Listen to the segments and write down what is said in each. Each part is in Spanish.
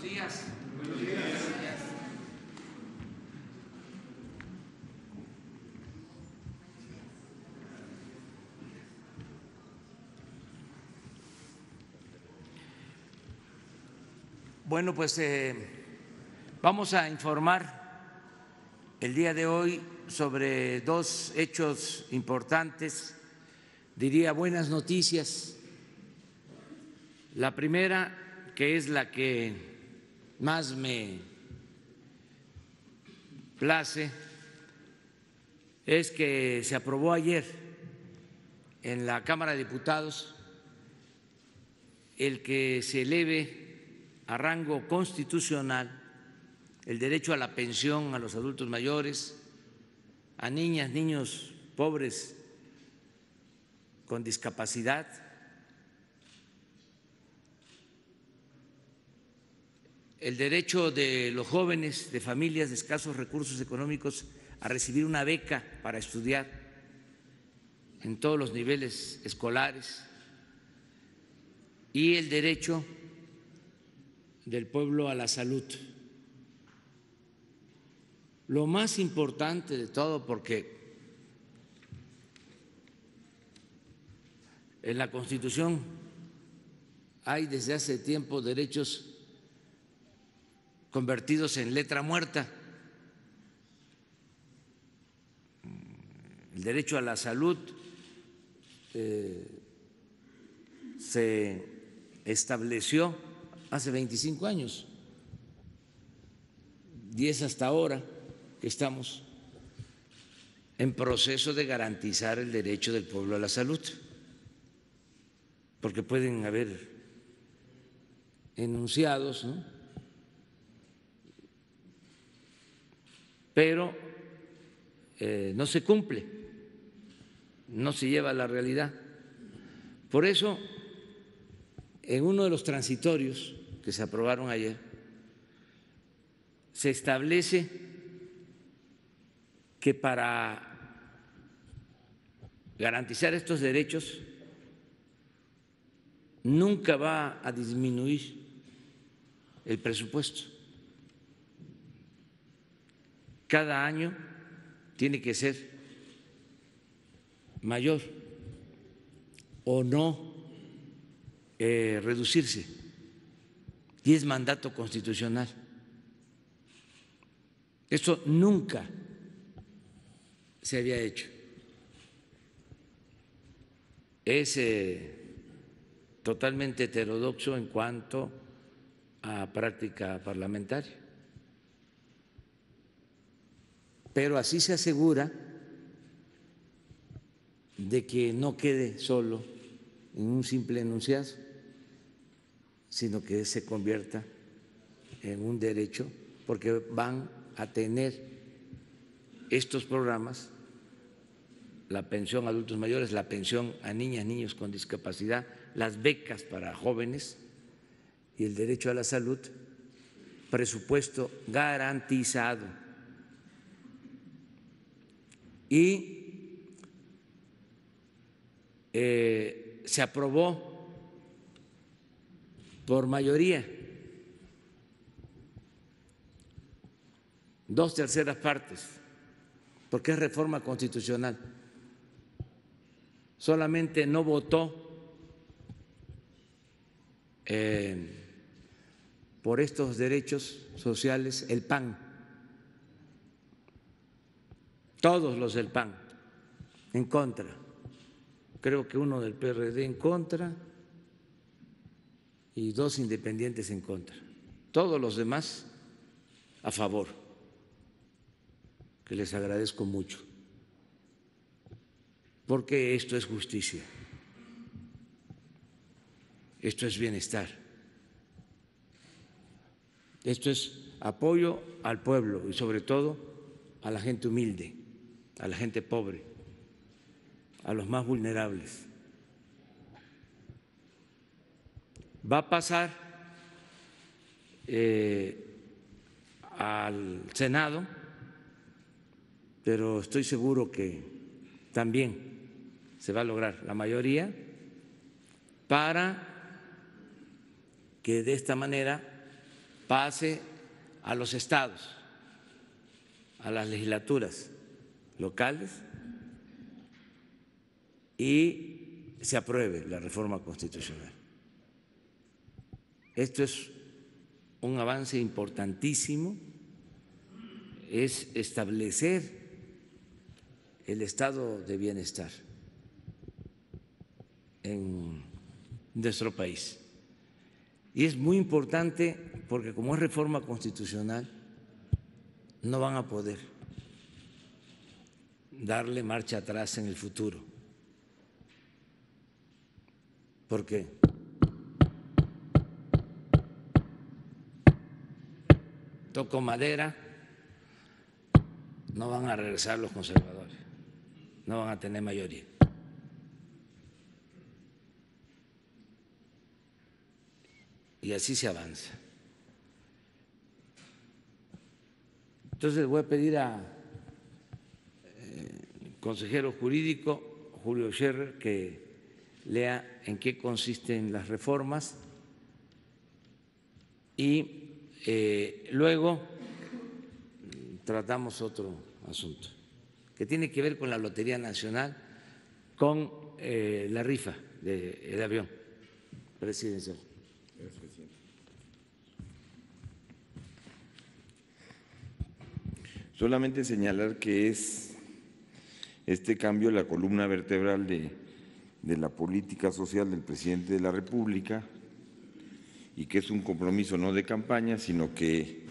días. Buenos días. Bueno, pues vamos a informar el día de hoy sobre dos hechos importantes, diría buenas noticias. La primera, que es la que más me place, es que se aprobó ayer en la Cámara de Diputados el que se eleve a rango constitucional el derecho a la pensión a los adultos mayores, a niñas, niños pobres con discapacidad, el derecho de los jóvenes de familias de escasos recursos económicos a recibir una beca para estudiar en todos los niveles escolares y el derecho del pueblo a la salud. Lo más importante de todo, porque en la Constitución hay desde hace tiempo derechos convertidos en letra muerta. El derecho a la salud se estableció hace 25 años y es hasta ahora que estamos en proceso de garantizar el derecho del pueblo a la salud, porque pueden haber enunciados, ¿no? Pero no se cumple, no se lleva a la realidad. Por eso, en uno de los transitorios que se aprobaron ayer, se establece que para garantizar estos derechos nunca va a disminuir el presupuesto. Cada año tiene que ser mayor o no reducirse, y es mandato constitucional. Esto nunca se había hecho. Es totalmente heterodoxo en cuanto a práctica parlamentaria, pero así se asegura de que no quede solo en un simple enunciado, sino que se convierta en un derecho, porque van a tener estos programas, la pensión a adultos mayores, la pensión a niñas, niños con discapacidad, las becas para jóvenes y el derecho a la salud, presupuesto garantizado. Y se aprobó por mayoría, 2/3 porque es reforma constitucional. Solamente no votó por estos derechos sociales el PAN, todos los del PAN en contra, creo que uno del PRD en contra y 2 independientes en contra, todos los demás a favor, que les agradezco mucho, porque esto es justicia, esto es bienestar, esto es apoyo al pueblo y sobre todo a la gente humilde, a la gente pobre, a los más vulnerables. Va a pasar al Senado, pero estoy seguro que también se va a lograr la mayoría para que de esta manera pase a los estados, a las legislaturas locales y se apruebe la reforma constitucional. Esto es un avance importantísimo, es establecer el estado de bienestar en nuestro país. Y es muy importante porque como es reforma constitucional, no van a poder darle marcha atrás en el futuro. ¿Por qué? Toco madera, no van a regresar los conservadores, no van a tener mayoría. Y así se avanza. Entonces voy a pedir al consejero jurídico, Julio Scherer, que lea en qué consisten las reformas y luego tratamos otro asunto que tiene que ver con la Lotería Nacional, con la rifa del avión presidencial. Solamente señalar que es este cambio la columna vertebral de la política social del presidente de la República y que es un compromiso no de campaña, sino que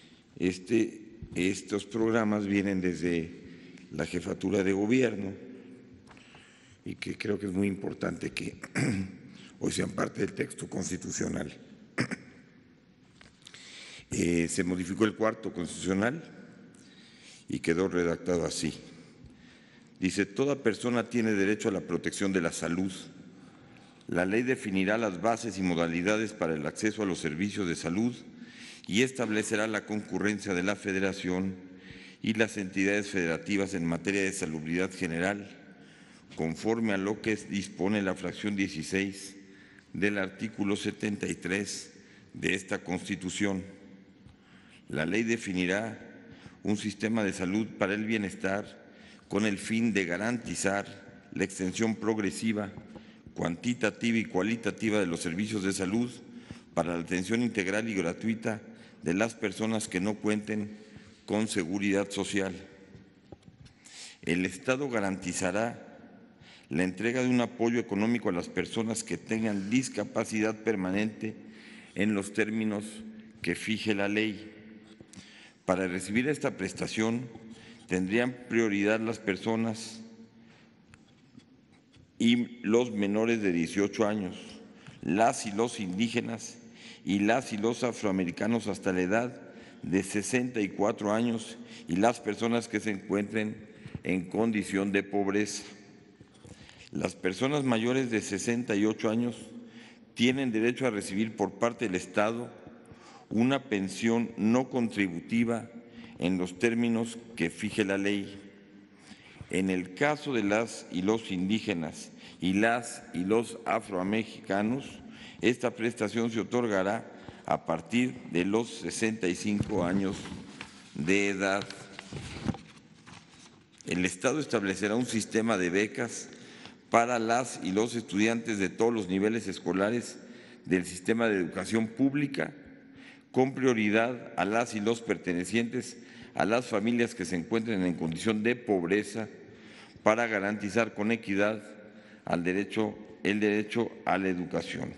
estos programas vienen desde la jefatura de gobierno y que creo que es muy importante que hoy sean parte del texto constitucional. Se modificó el cuarto constitucional y quedó redactado así. Dice, toda persona tiene derecho a la protección de la salud. La ley definirá las bases y modalidades para el acceso a los servicios de salud y establecerá la concurrencia de la Federación y las entidades federativas en materia de salubridad general, conforme a lo que dispone la fracción 16 del artículo 73 de esta Constitución. La ley definirá un sistema de salud para el bienestar con el fin de garantizar la extensión progresiva, cuantitativa y cualitativa de los servicios de salud para la atención integral y gratuita de las personas que no cuenten con seguridad social. El Estado garantizará la entrega de un apoyo económico a las personas que tengan discapacidad permanente en los términos que fije la ley. Para recibir esta prestación tendrían prioridad las personas y los menores de 18 años, las y los indígenas y las y los afroamericanos hasta la edad de 64 años y las personas que se encuentren en condición de pobreza. Las personas mayores de 68 años tienen derecho a recibir por parte del Estado una pensión no contributiva en los términos que fije la ley. En el caso de las y los indígenas y las y los afromexicanos, esta prestación se otorgará a partir de los 65 años de edad. El Estado establecerá un sistema de becas para las y los estudiantes de todos los niveles escolares del sistema de educación pública, con prioridad a las y los pertenecientes a las familias que se encuentren en condición de pobreza, para garantizar con equidad el derecho a la educación.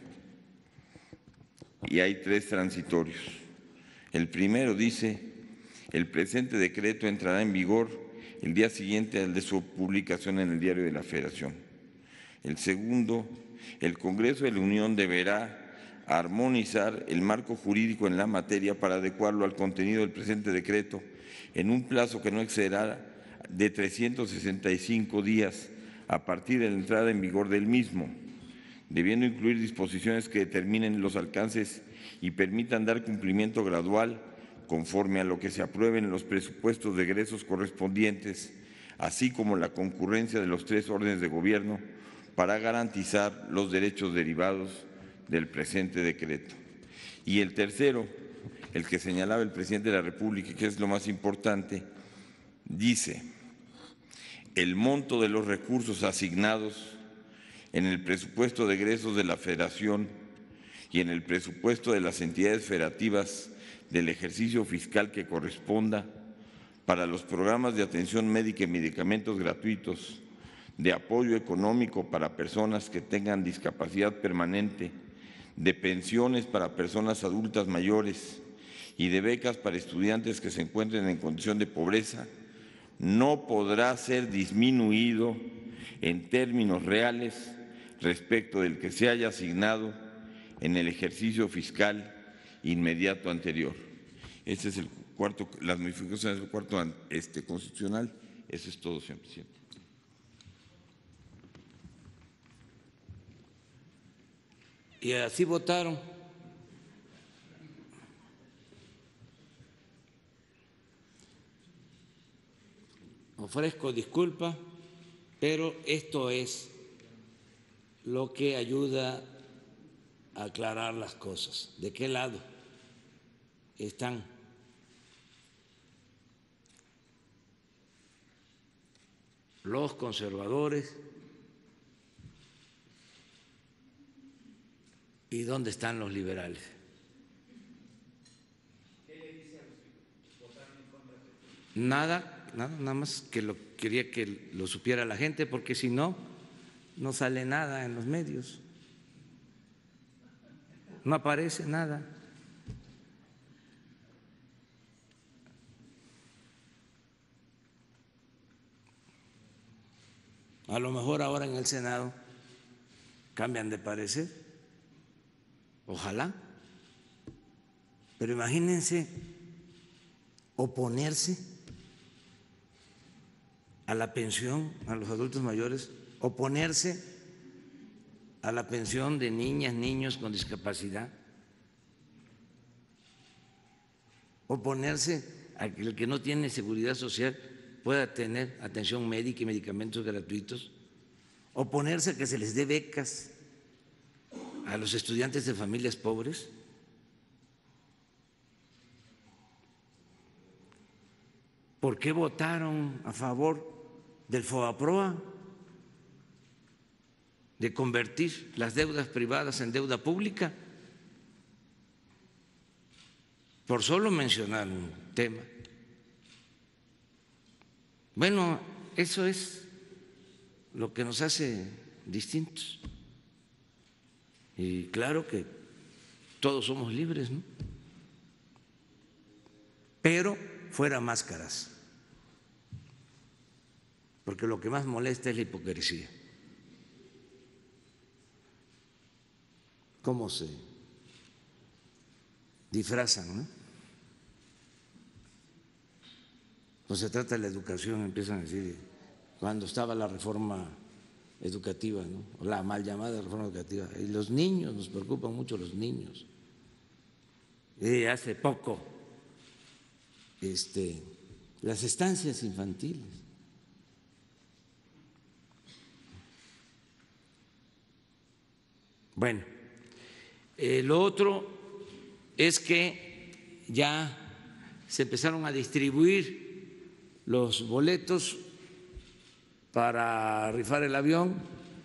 Y hay 3 transitorios. El primero dice, el presente decreto entrará en vigor el día siguiente al de su publicación en el Diario de la Federación. El segundo, el Congreso de la Unión deberá armonizar el marco jurídico en la materia para adecuarlo al contenido del presente decreto en un plazo que no excederá de 365 días a partir de la entrada en vigor del mismo, debiendo incluir disposiciones que determinen los alcances y permitan dar cumplimiento gradual conforme a lo que se apruebe en los presupuestos de egresos correspondientes, así como la concurrencia de los 3 órdenes de gobierno para garantizar los derechos derivados del presente decreto. Y el tercero, el que señalaba el presidente de la República, que es lo más importante, dice: el monto de los recursos asignados en el presupuesto de egresos de la Federación y en el presupuesto de las entidades federativas del ejercicio fiscal que corresponda para los programas de atención médica y medicamentos gratuitos, de apoyo económico para personas que tengan discapacidad permanente, de pensiones para personas adultas mayores y de becas para estudiantes que se encuentren en condición de pobreza, no podrá ser disminuido en términos reales respecto del que se haya asignado en el ejercicio fiscal inmediato anterior. Este es el cuarto, las modificaciones del cuarto constitucional. Eso es todo, señor presidente. Y así votaron. Ofrezco disculpa, pero esto es lo que ayuda a aclarar las cosas. ¿De qué lado están? Los conservadores y dónde están los liberales. Nada más que quería que lo supiera la gente, porque si no, no sale nada en los medios, no aparece nada. A lo mejor ahora en el Senado cambian de parecer, ojalá, pero imagínense oponerse a la pensión a los adultos mayores, oponerse a la pensión de niñas, niños con discapacidad, oponerse a que el que no tiene seguridad social pueda tener atención médica y medicamentos gratuitos, oponerse a que se les dé becas a los estudiantes de familias pobres. ¿Por qué votaron a favor del FOBAPROA, de convertir las deudas privadas en deuda pública? Por solo mencionar un tema. Bueno, eso es lo que nos hace distintos. Y claro que todos somos libres, ¿no? Pero fuera máscaras, porque lo que más molesta es la hipocresía. ¿Cómo se disfrazan, no? Pues se trata de la educación, empiezan a decir, cuando estaba la reforma educativa, ¿no? La mal llamada reforma educativa, y los niños, nos preocupan mucho los niños. Y hace poco, las estancias infantiles. Bueno, lo otro es que ya se empezaron a distribuir los boletos para rifar el avión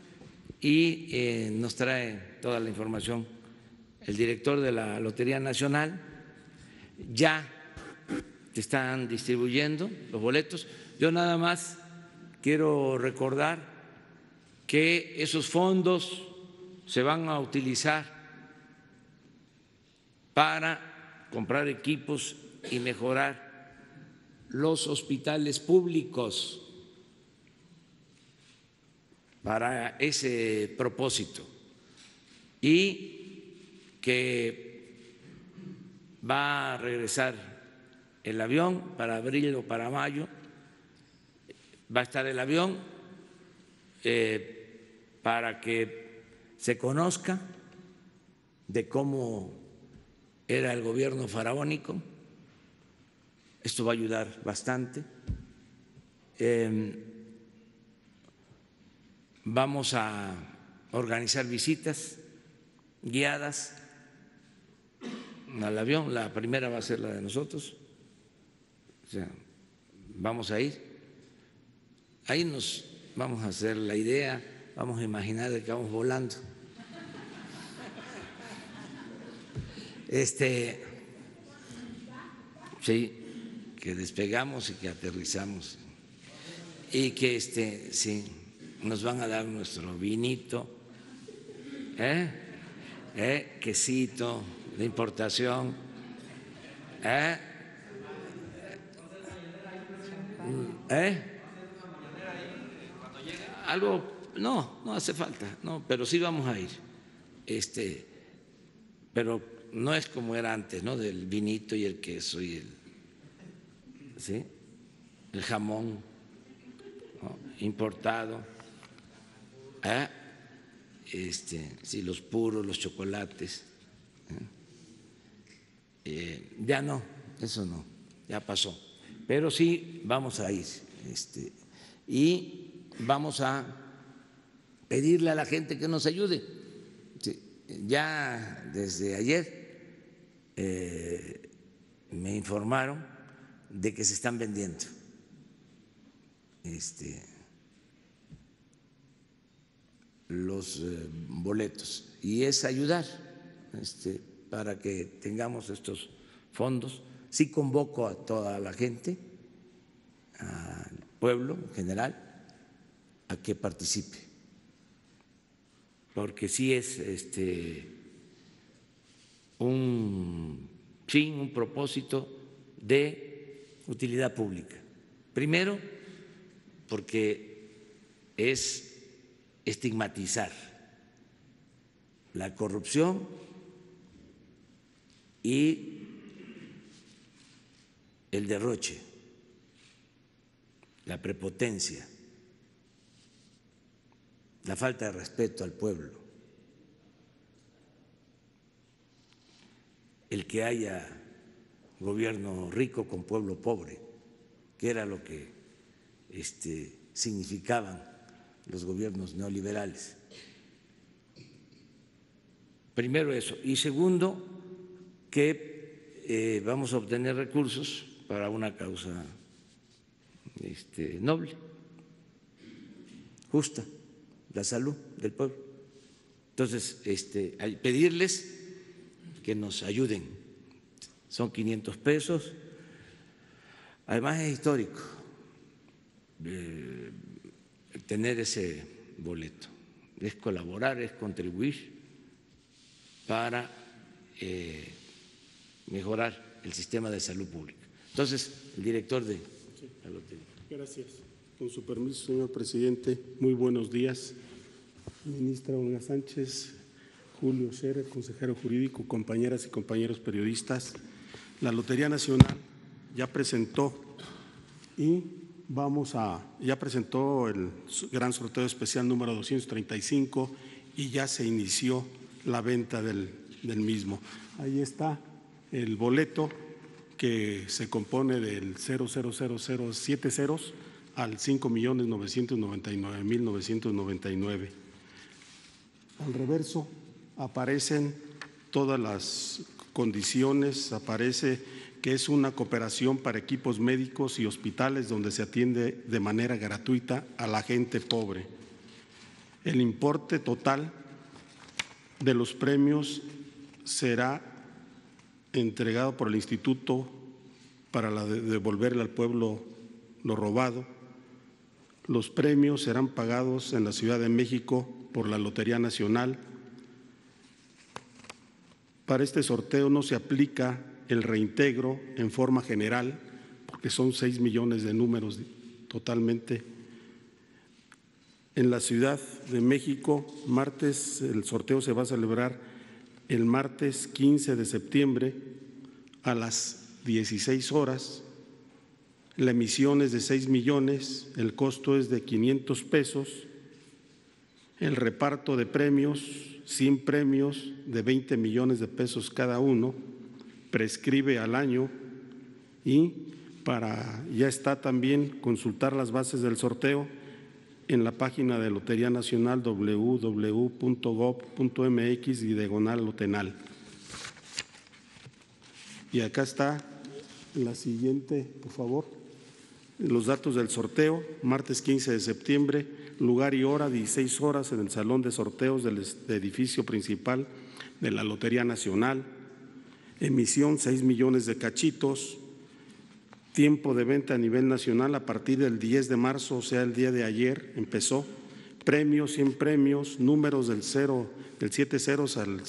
y nos trae toda la información el director de la Lotería Nacional. Ya están distribuyendo los boletos. Yo nada más quiero recordar que esos fondos se van a utilizar para comprar equipos y mejorar los hospitales públicos para ese propósito, y que va a regresar el avión para abril o para mayo. Va a estar el avión para que se conozca de cómo era el gobierno faraónico. Esto va a ayudar bastante. Vamos a organizar visitas guiadas al avión. La primera va a ser la de nosotros. O sea, vamos a ir. Ahí nos vamos a hacer la idea, vamos a imaginar de que vamos volando. Sí, que despegamos y que aterrizamos. Y que sí, nos van a dar nuestro vinito, quesito de importación, algo, no hace falta, no, pero sí vamos a ir, pero no es como era antes, ¿no? Del vinito y el queso y el jamón, ¿no? Importado, sí, los puros, los chocolates, ya no, eso no, ya pasó, pero sí vamos a ir, y vamos a pedirle a la gente que nos ayude. Sí, ya desde ayer me informaron de que se están vendiendo los boletos, y es ayudar para que tengamos estos fondos. Sí convoco a toda la gente, al pueblo en general, a que participe, porque sí es un fin, un propósito de utilidad pública. Primero, porque es estigmatizar la corrupción y el derroche, la prepotencia, la falta de respeto al pueblo, el que haya gobierno rico con pueblo pobre, que era lo que significaban los gobiernos neoliberales. Primero eso. Y segundo, que vamos a obtener recursos para una causa noble, justa, la salud del pueblo. Entonces, pedirles que nos ayuden. Son 500 pesos. Además es histórico tener ese boleto. Es colaborar, es contribuir para mejorar el sistema de salud pública. Entonces, el director de la lotería. Gracias. Con su permiso, señor presidente, muy buenos días. Ministra Olga Sánchez, Julio Scherer, consejero jurídico, compañeras y compañeros periodistas. La Lotería Nacional ya presentó ya presentó el gran sorteo especial número 235 y ya se inició la venta del mismo. Ahí está el boleto, que se compone del 0,000,7 ceros al 5.999.999. Al reverso aparecen todas las condiciones, aparece que es una cooperación para equipos médicos y hospitales donde se atiende de manera gratuita a la gente pobre. El importe total de los premios será entregado por el Instituto para devolverle al pueblo lo robado. Los premios serán pagados en la Ciudad de México por la Lotería Nacional. Para este sorteo no se aplica el reintegro en forma general, porque son 6 millones de números totalmente. En la Ciudad de México, martes, el sorteo se va a celebrar el martes 15 de septiembre a las 16 horas. La emisión es de 6 millones, el costo es de 500 pesos. El reparto de premios, 100 premios de 20 millones de pesos cada uno, prescribe al año, y ya está también consultar las bases del sorteo en la página de Lotería Nacional www.gov.mx/lotenal. Y acá está la siguiente, por favor. Los datos del sorteo, martes 15 de septiembre, lugar y hora, 16 horas en el salón de sorteos del edificio principal de la Lotería Nacional. Emisión 6 millones de cachitos. Tiempo de venta a nivel nacional a partir del 10 de marzo, o sea, el día de ayer empezó. Premios, 100 premios, números del 7 ceros al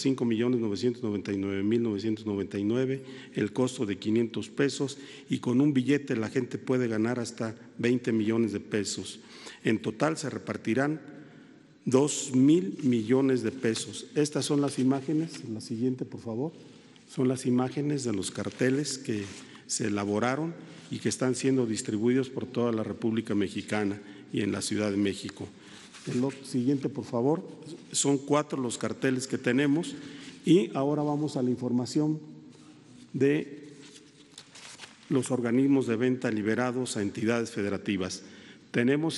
5.999.999, el costo de 500 pesos y con un billete la gente puede ganar hasta 20 millones de pesos. En total se repartirán 2.000 millones de pesos. Estas son las imágenes, la siguiente por favor, son las imágenes de los carteles que se elaboraron y que están siendo distribuidos por toda la República Mexicana y en la Ciudad de México. El siguiente, por favor, son 4 los carteles que tenemos y ahora vamos a la información de los organismos de venta liberados a entidades federativas. Tenemos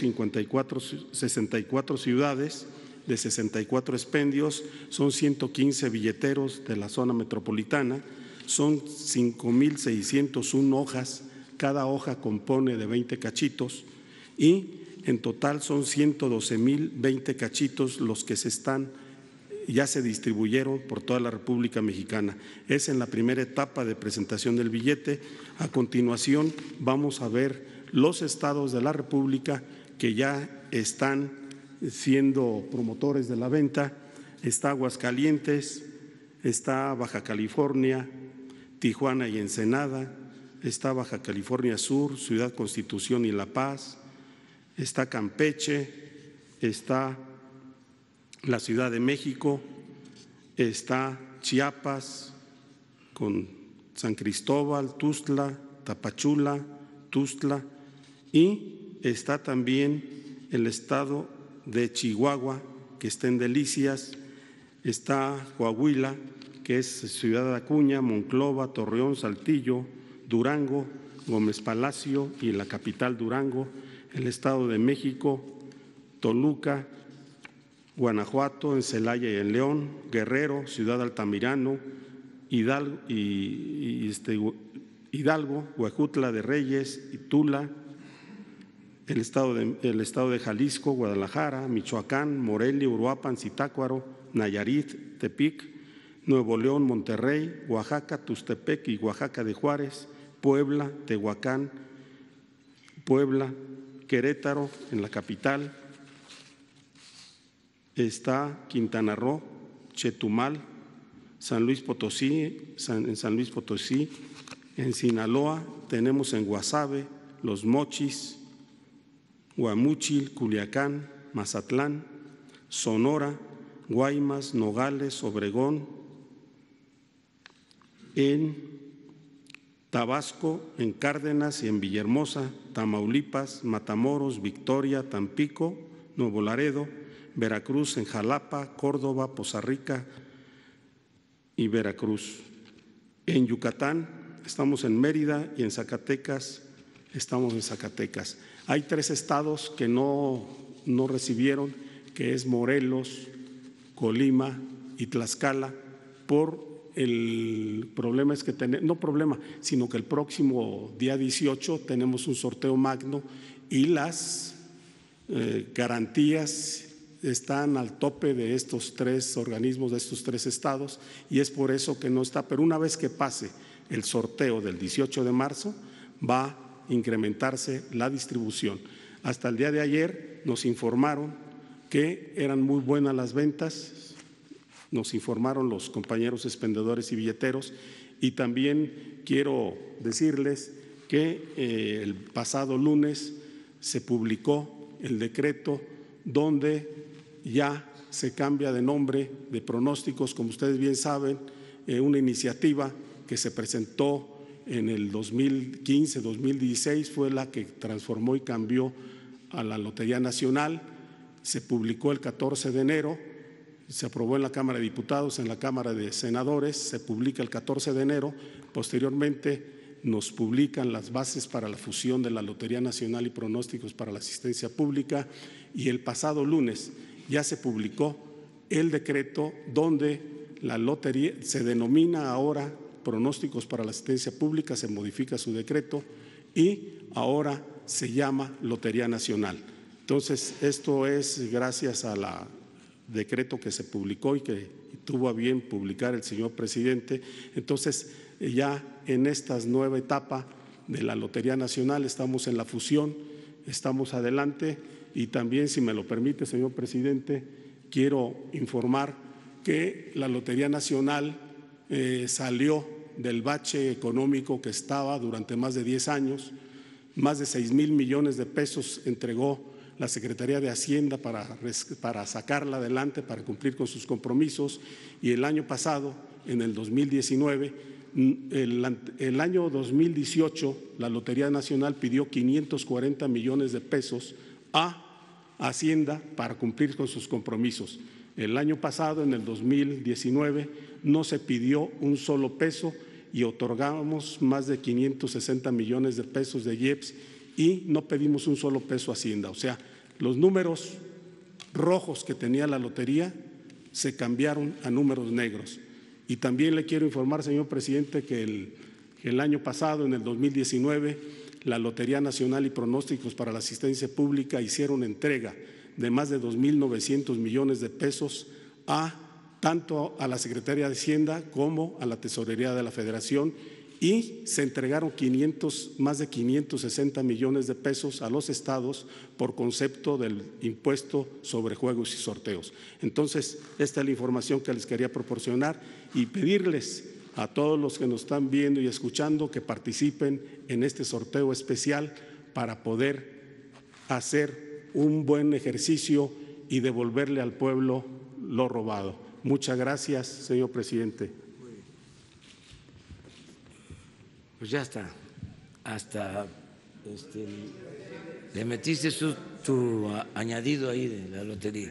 64 ciudades de 64 expendios, son 115 billeteros de la zona metropolitana, son 5.601 hojas, cada hoja compone de 20 cachitos y en total son 112.020 cachitos los que ya se distribuyeron por toda la República Mexicana. Es en la primera etapa de presentación del billete. A continuación vamos a ver los estados de la República que ya están siendo promotores de la venta. Está Aguascalientes, está Baja California, Tijuana y Ensenada, está Baja California Sur, Ciudad Constitución y La Paz, está Campeche, está la Ciudad de México, está Chiapas con San Cristóbal, Tuxtla, Tapachula, Tuxtla y está también el estado de Chihuahua, que está en Delicias, está Coahuila, que es Ciudad de Acuña, Monclova, Torreón, Saltillo, Durango, Gómez Palacio y la capital Durango, el Estado de México, Toluca, Guanajuato, en Celaya y en León, Guerrero, Ciudad Altamirano, Hidalgo, Huejutla de Reyes y Tula, el estado de Jalisco, Guadalajara, Michoacán, Morelia, Uruapan, Zitácuaro, Nayarit, Tepic, Nuevo León, Monterrey, Oaxaca, Tuxtepec y Oaxaca de Juárez, Puebla, Tehuacán, Puebla, Querétaro, en la capital, está Quintana Roo, Chetumal, San Luis Potosí, en San Luis Potosí, en Sinaloa tenemos en Guasave, Los Mochis, Guamúchil, Culiacán, Mazatlán, Sonora, Guaymas, Nogales, Obregón, en Tabasco, en Cárdenas y en Villahermosa, Tamaulipas, Matamoros, Victoria, Tampico, Nuevo Laredo, Veracruz, en Jalapa, Córdoba, Poza Rica y Veracruz. En Yucatán estamos en Mérida y en Zacatecas estamos en Zacatecas. Hay 3 estados que no recibieron, que es Morelos, Colima y Tlaxcala, por el problema es que sino que el próximo día 18 tenemos un sorteo magno y las garantías están al tope de estos 3 organismos, de estos 3 estados, y es por eso que no está. Pero una vez que pase el sorteo del 18 de marzo, va a incrementarse la distribución. Hasta el día de ayer nos informaron que eran muy buenas las ventas, nos informaron los compañeros expendedores y billeteros, y también quiero decirles que el pasado lunes se publicó el decreto donde ya se cambia de nombre de pronósticos, como ustedes bien saben, una iniciativa que se presentó en el 2015-2016 fue la que transformó y cambió a la Lotería Nacional. Se publicó el 14 de enero, se aprobó en la Cámara de Diputados, en la Cámara de Senadores, se publica el 14 de enero, posteriormente nos publican las bases para la fusión de la Lotería Nacional y pronósticos para la asistencia pública, y el pasado lunes ya se publicó el decreto donde la lotería se denomina ahora Pronósticos para la Asistencia Pública, se modifica su decreto y ahora se llama Lotería Nacional. Entonces, esto es gracias a la decreto que se publicó y que tuvo a bien publicar el señor presidente. Entonces, ya en esta nueva etapa de la Lotería Nacional estamos en la fusión, estamos adelante y también, si me lo permite, señor presidente, quiero informar que la Lotería Nacional salió del bache económico que estaba durante más de 10 años, más de 6,000 millones de pesos entregó la Secretaría de Hacienda para sacarla adelante, para cumplir con sus compromisos, y el año pasado, en el 2019, el año 2018, la Lotería Nacional pidió 540 millones de pesos a Hacienda para cumplir con sus compromisos. El año pasado, en el 2019, no se pidió un solo peso y otorgamos más de 560 millones de pesos de IEPS y no pedimos un solo peso a Hacienda. O sea, los números rojos que tenía la lotería se cambiaron a números negros. Y también le quiero informar, señor presidente, que el año pasado, en el 2019, la Lotería Nacional y Pronósticos para la Asistencia Pública hicieron entrega de más de 2,900 millones de pesos tanto a la Secretaría de Hacienda como a la Tesorería de la Federación, y se entregaron más de 560 millones de pesos a los estados por concepto del impuesto sobre juegos y sorteos. Entonces, esta es la información que les quería proporcionar y pedirles a todos los que nos están viendo y escuchando que participen en este sorteo especial para poder hacer un buen ejercicio y devolverle al pueblo lo robado. Muchas gracias, señor presidente. Pues ya está, hasta le metiste tu añadido ahí de la lotería.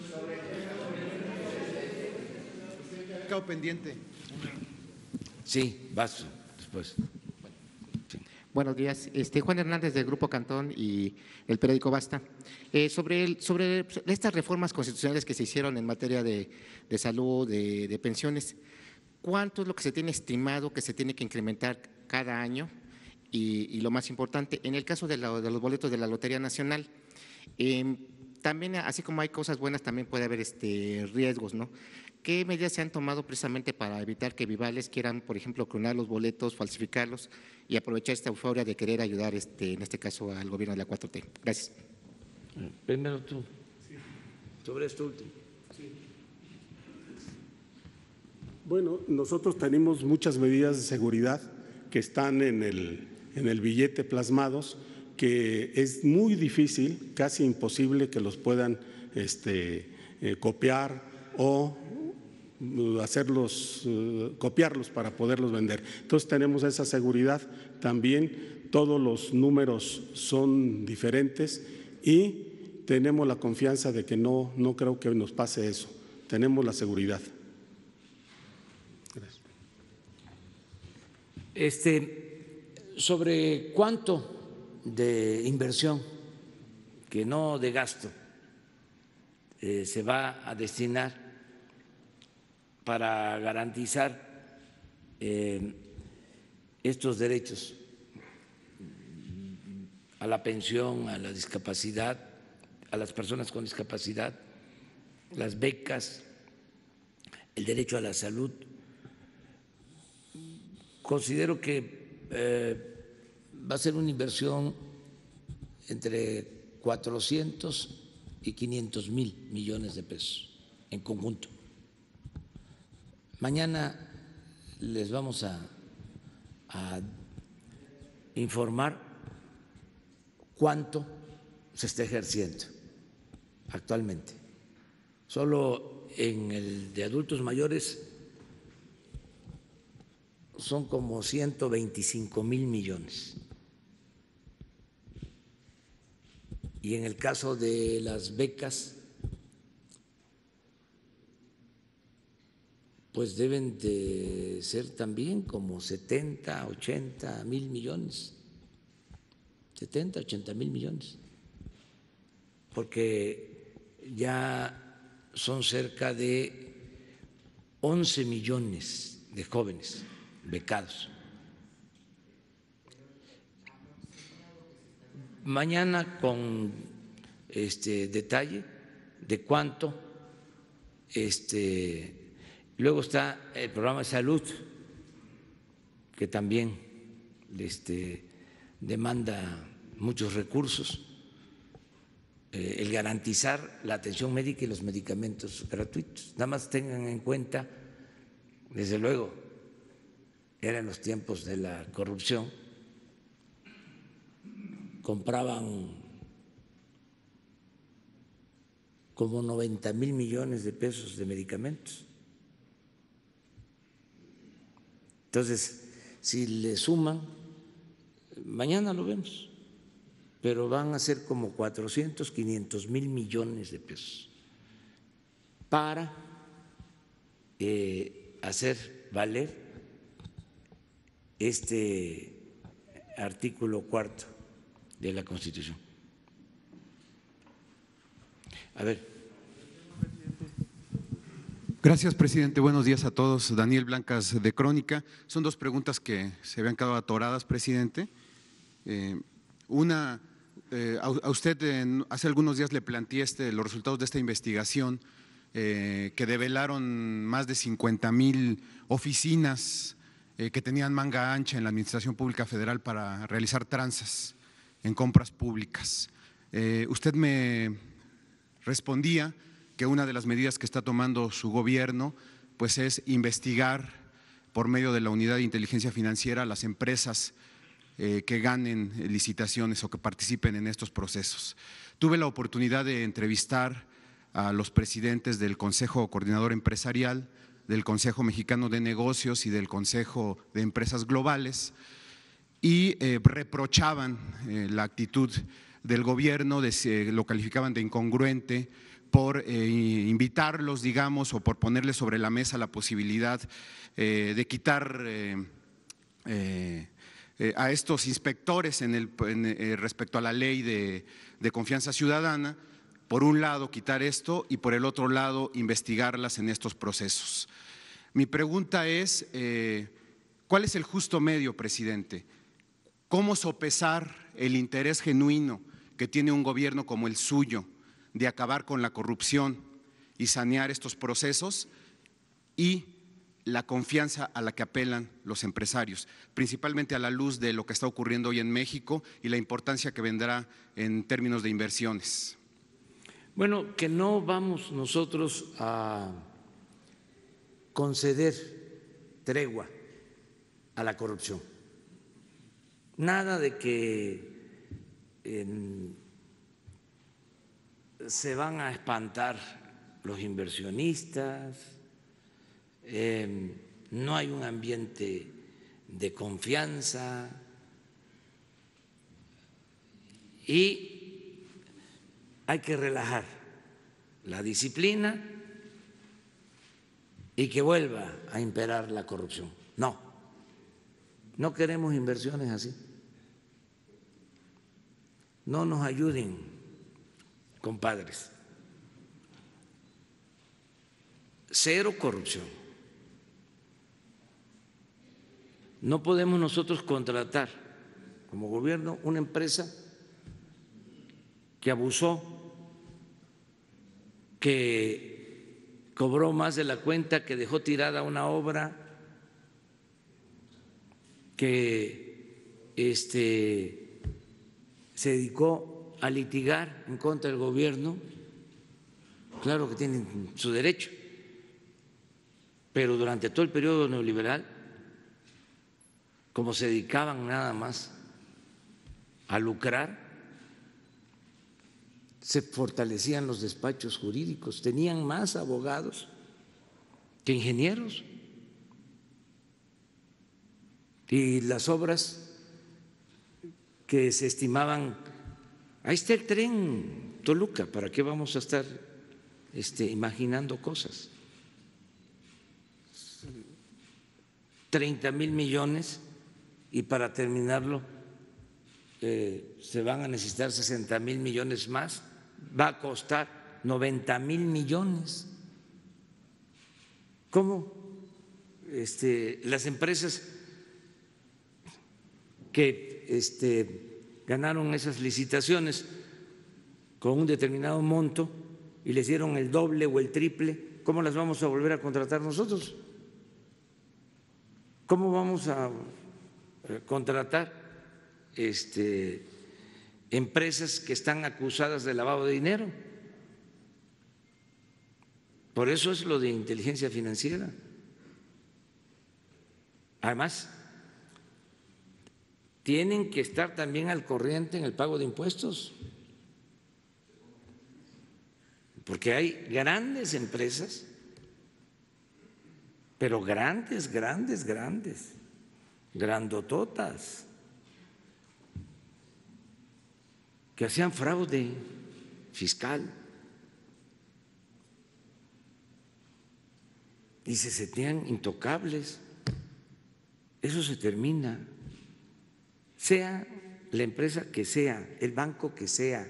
Quedó pendiente. Sí, vas después. Sí. Buenos días, Juan Hernández del Grupo Cantón y el periódico Basta. Sobre estas reformas constitucionales que se hicieron en materia de salud, de pensiones, ¿cuánto es lo que se tiene estimado que se tiene que incrementar cada año? Y lo más importante, en el caso de los boletos de la Lotería Nacional, también, así como hay cosas buenas, también puede haber riesgos, ¿no? ¿Qué medidas se han tomado precisamente para evitar que vivales quieran, por ejemplo, clonar los boletos, falsificarlos y aprovechar esta euforia de querer ayudar, en este caso, al gobierno de la 4T? Gracias. Primero tú, sobre esto último. Bueno, nosotros tenemos muchas medidas de seguridad que están en el billete plasmados, que es muy difícil, casi imposible que los puedan copiar o copiarlos para poderlos vender. Entonces tenemos esa seguridad. También todos los números son diferentes y tenemos la confianza de que no creo que nos pase eso. Tenemos la seguridad. Gracias. Sobre cuánto de inversión, que no de gasto, se va a destinar para garantizar estos derechos a la pensión, a la discapacidad, a las personas con discapacidad, las becas, el derecho a la salud. Considero que va a ser una inversión entre 400 y 500 mil millones de pesos en conjunto. Mañana les vamos a informar cuánto se está ejerciendo actualmente. Solo en el de adultos mayores son como 125 mil millones. Y en el caso de las becas, pues deben de ser también como 70, 80 mil millones, 70, 80 mil millones, porque ya son cerca de 11 millones de jóvenes becados. Mañana con detalle de cuánto. Luego está el programa de salud, que también demanda muchos recursos, el garantizar la atención médica y los medicamentos gratuitos. Nada más tengan en cuenta, desde luego, eran los tiempos de la corrupción, compraban como 90,000 millones de pesos de medicamentos. Entonces, si le suman, mañana lo vemos, pero van a ser como 400, 500,000 millones de pesos para hacer valer este artículo 4 de la Constitución. A ver. Gracias, presidente. Buenos días a todos. Daniel Blancas, de Crónica. Son dos preguntas que se habían quedado atoradas, presidente. Una, a usted hace algunos días le planteé los resultados de esta investigación que develaron más de 50,000 oficinas que tenían manga ancha en la Administración Pública Federal para realizar tranzas en compras públicas. Usted me respondía que una de las medidas que está tomando su gobierno pues es investigar por medio de la Unidad de Inteligencia Financiera a las empresas que ganen licitaciones o que participen en estos procesos. Tuve la oportunidad de entrevistar a los presidentes del Consejo Coordinador Empresarial, del Consejo Mexicano de Negocios y del Consejo de Empresas Globales y reprochaban la actitud del gobierno, lo calificaban de incongruente por invitarlos, digamos, o por ponerles sobre la mesa la posibilidad de quitar a estos inspectores respecto a la ley de confianza ciudadana, por un lado quitar esto y por el otro lado investigarlas en estos procesos. Mi pregunta es, ¿cuál es el justo medio, presidente? ¿Cómo sopesar el interés genuino que tiene un gobierno como el suyo de acabar con la corrupción y sanear estos procesos y la confianza a la que apelan los empresarios, principalmente a la luz de lo que está ocurriendo hoy en México y la importancia que vendrá en términos de inversiones? Bueno, que no vamos nosotros a conceder tregua a la corrupción. Nada de que se van a espantar los inversionistas, no hay un ambiente de confianza y hay que relajar la disciplina y que vuelva a imperar la corrupción. No queremos inversiones así. No nos ayuden, compadres. Cero corrupción. No podemos nosotros contratar como gobierno una empresa que abusó, que cobró más de la cuenta, que dejó tirada una obra, que se dedicó a litigar en contra del gobierno. Claro que tienen su derecho, pero durante todo el periodo neoliberal, como se dedicaban nada más a lucrar, se fortalecían los despachos jurídicos, tenían más abogados que ingenieros, y las obras que se estimaban, ahí está el tren Toluca, ¿para qué vamos a estar imaginando cosas? 30,000 millones y para terminarlo se van a necesitar 60,000 millones más, va a costar 90,000 millones. ¿Cómo las empresas que ganaron esas licitaciones con un determinado monto y les dieron el doble o el triple, ¿cómo las vamos a volver a contratar nosotros? ¿Cómo vamos a contratar empresas que están acusadas de lavado de dinero? Por eso es lo de inteligencia financiera. Además, tienen que estar también al corriente en el pago de impuestos, porque hay grandes empresas, pero grandes, grandototas, que hacían fraude fiscal y se sentían intocables. Eso se termina, sea la empresa que sea, el banco que sea.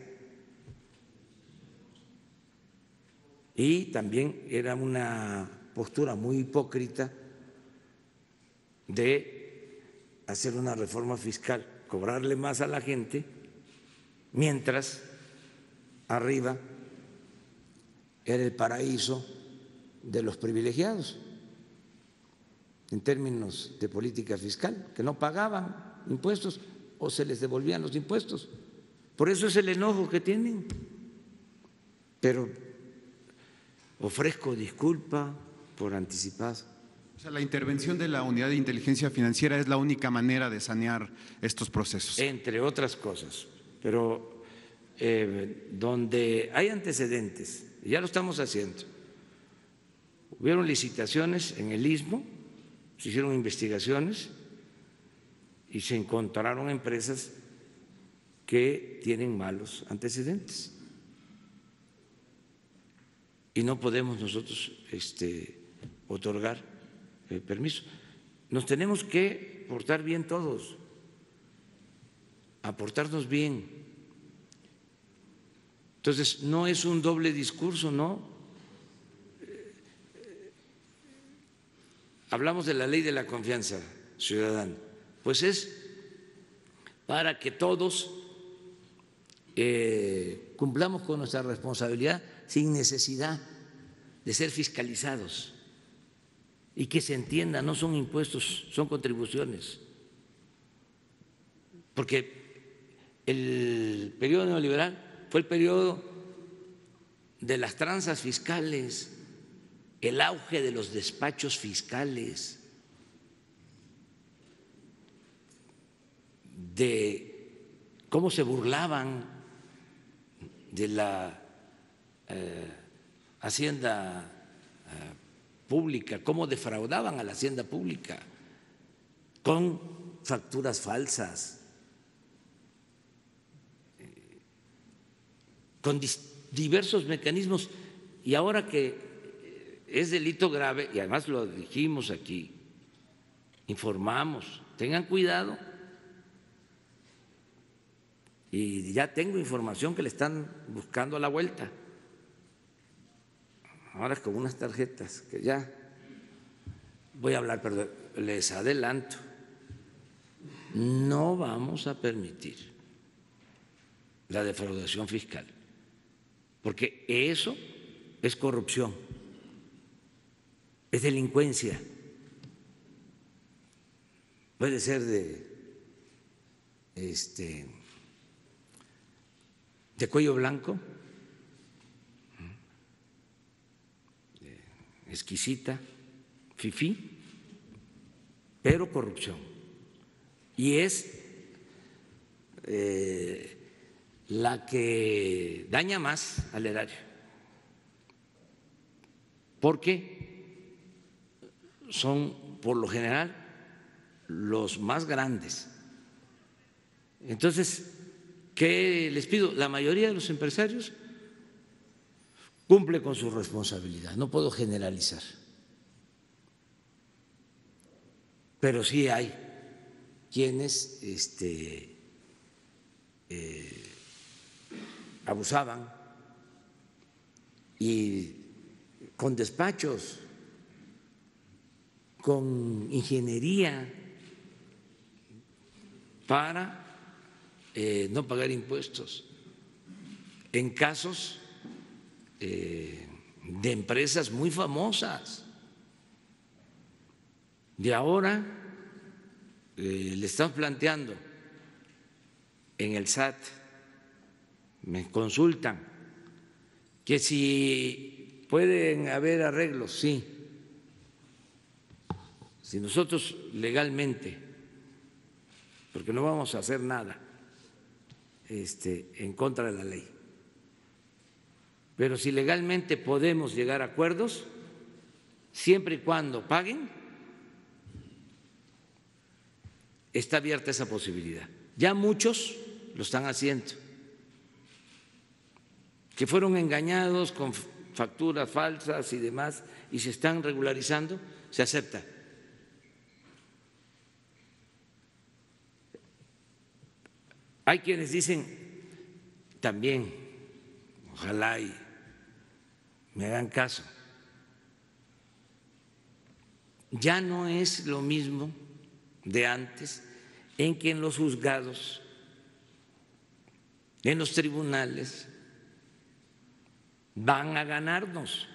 Y también era una postura muy hipócrita de hacer una reforma fiscal, cobrarle más a la gente, mientras arriba era el paraíso de los privilegiados en términos de política fiscal, que no pagaban impuestos o se les devolvían los impuestos. Por eso es el enojo que tienen. Pero ofrezco disculpa por anticipado. O sea, la intervención de la Unidad de Inteligencia Financiera es la única manera de sanear estos procesos. Entre otras cosas, pero donde hay antecedentes, y ya lo estamos haciendo, hubieron licitaciones en el Istmo, se hicieron investigaciones y se encontraron empresas que tienen malos antecedentes. Y no podemos nosotros otorgar permiso. Nos tenemos que portar bien todos, aportarnos bien. Entonces, no es un doble discurso, no. Hablamos de la ley de la confianza ciudadana, pues es para que todos cumplamos con nuestra responsabilidad sin necesidad de ser fiscalizados y que se entienda, no son impuestos, son contribuciones. Porque el periodo neoliberal fue el periodo de las tranzas fiscales, el auge de los despachos fiscales, de cómo se burlaban de la hacienda pública, cómo defraudaban a la hacienda pública con facturas falsas, con diversos mecanismos. Y ahora que es delito grave, y además lo dijimos aquí, informamos, tengan cuidado. Y ya tengo información que le están buscando a la vuelta. Ahora con unas tarjetas que ya voy a hablar, pero les adelanto, no vamos a permitir la defraudación fiscal, porque eso es corrupción, es delincuencia. Puede ser de cuello blanco, exquisita, fifí, pero corrupción. Y es la que daña más al erario, porque son por lo general los más grandes. Entonces, ¿qué les pido? La mayoría de los empresarios cumple con su responsabilidad, no puedo generalizar, pero sí hay quienes abusaban y con despachos, con ingeniería, para no pagar impuestos en casos de empresas muy famosas. Y ahora le estamos planteando en el SAT, me consultan, que si pueden haber arreglos, sí. Si nosotros legalmente, porque no vamos a hacer nada en contra de la ley, pero si legalmente podemos llegar a acuerdos, siempre y cuando paguen, está abierta esa posibilidad. Ya muchos lo están haciendo, que fueron engañados con facturas falsas y demás, y se están regularizando, se acepta. Hay quienes dicen también, ojalá y me hagan caso, ya no es lo mismo de antes, en que en los juzgados, en los tribunales, van a ganarnos.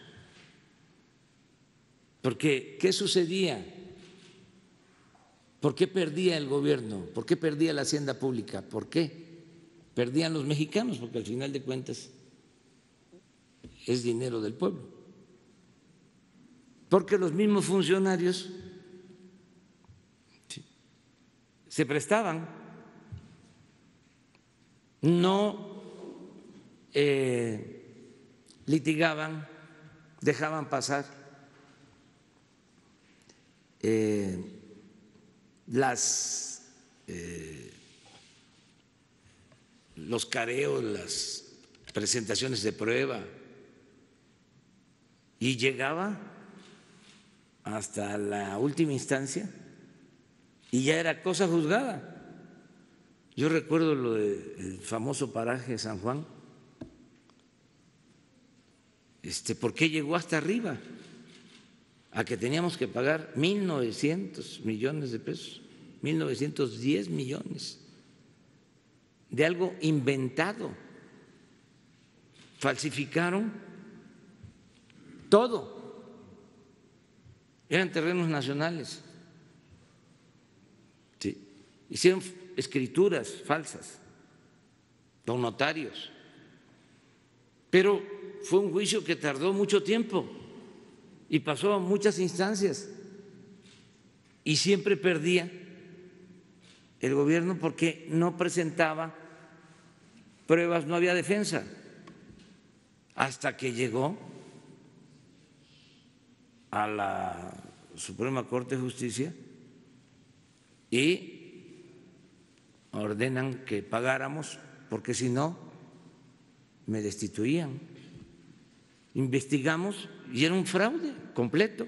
Porque, ¿qué sucedía? ¿Por qué perdía el gobierno? ¿Por qué perdía la hacienda pública? ¿Por qué? Perdían los mexicanos, porque al final de cuentas es dinero del pueblo. Porque los mismos funcionarios se prestaban, no litigaban, dejaban pasar los careos, las presentaciones de prueba, y llegaba hasta la última instancia y ya era cosa juzgada. Yo recuerdo lo del famoso paraje San Juan. ¿Por qué llegó hasta arriba? A que teníamos que pagar 1.900 millones de pesos, 1.910 millones de algo inventado. Falsificaron todo. Eran terrenos nacionales. Sí. Hicieron escrituras falsas con notarios. Pero fue un juicio que tardó mucho tiempo y pasó a muchas instancias y siempre perdía el gobierno porque no presentaba pruebas, no había defensa, hasta que llegó a la Suprema Corte de Justicia y ordenan que pagáramos, porque si no me destituían. Investigamos y era un fraude completo.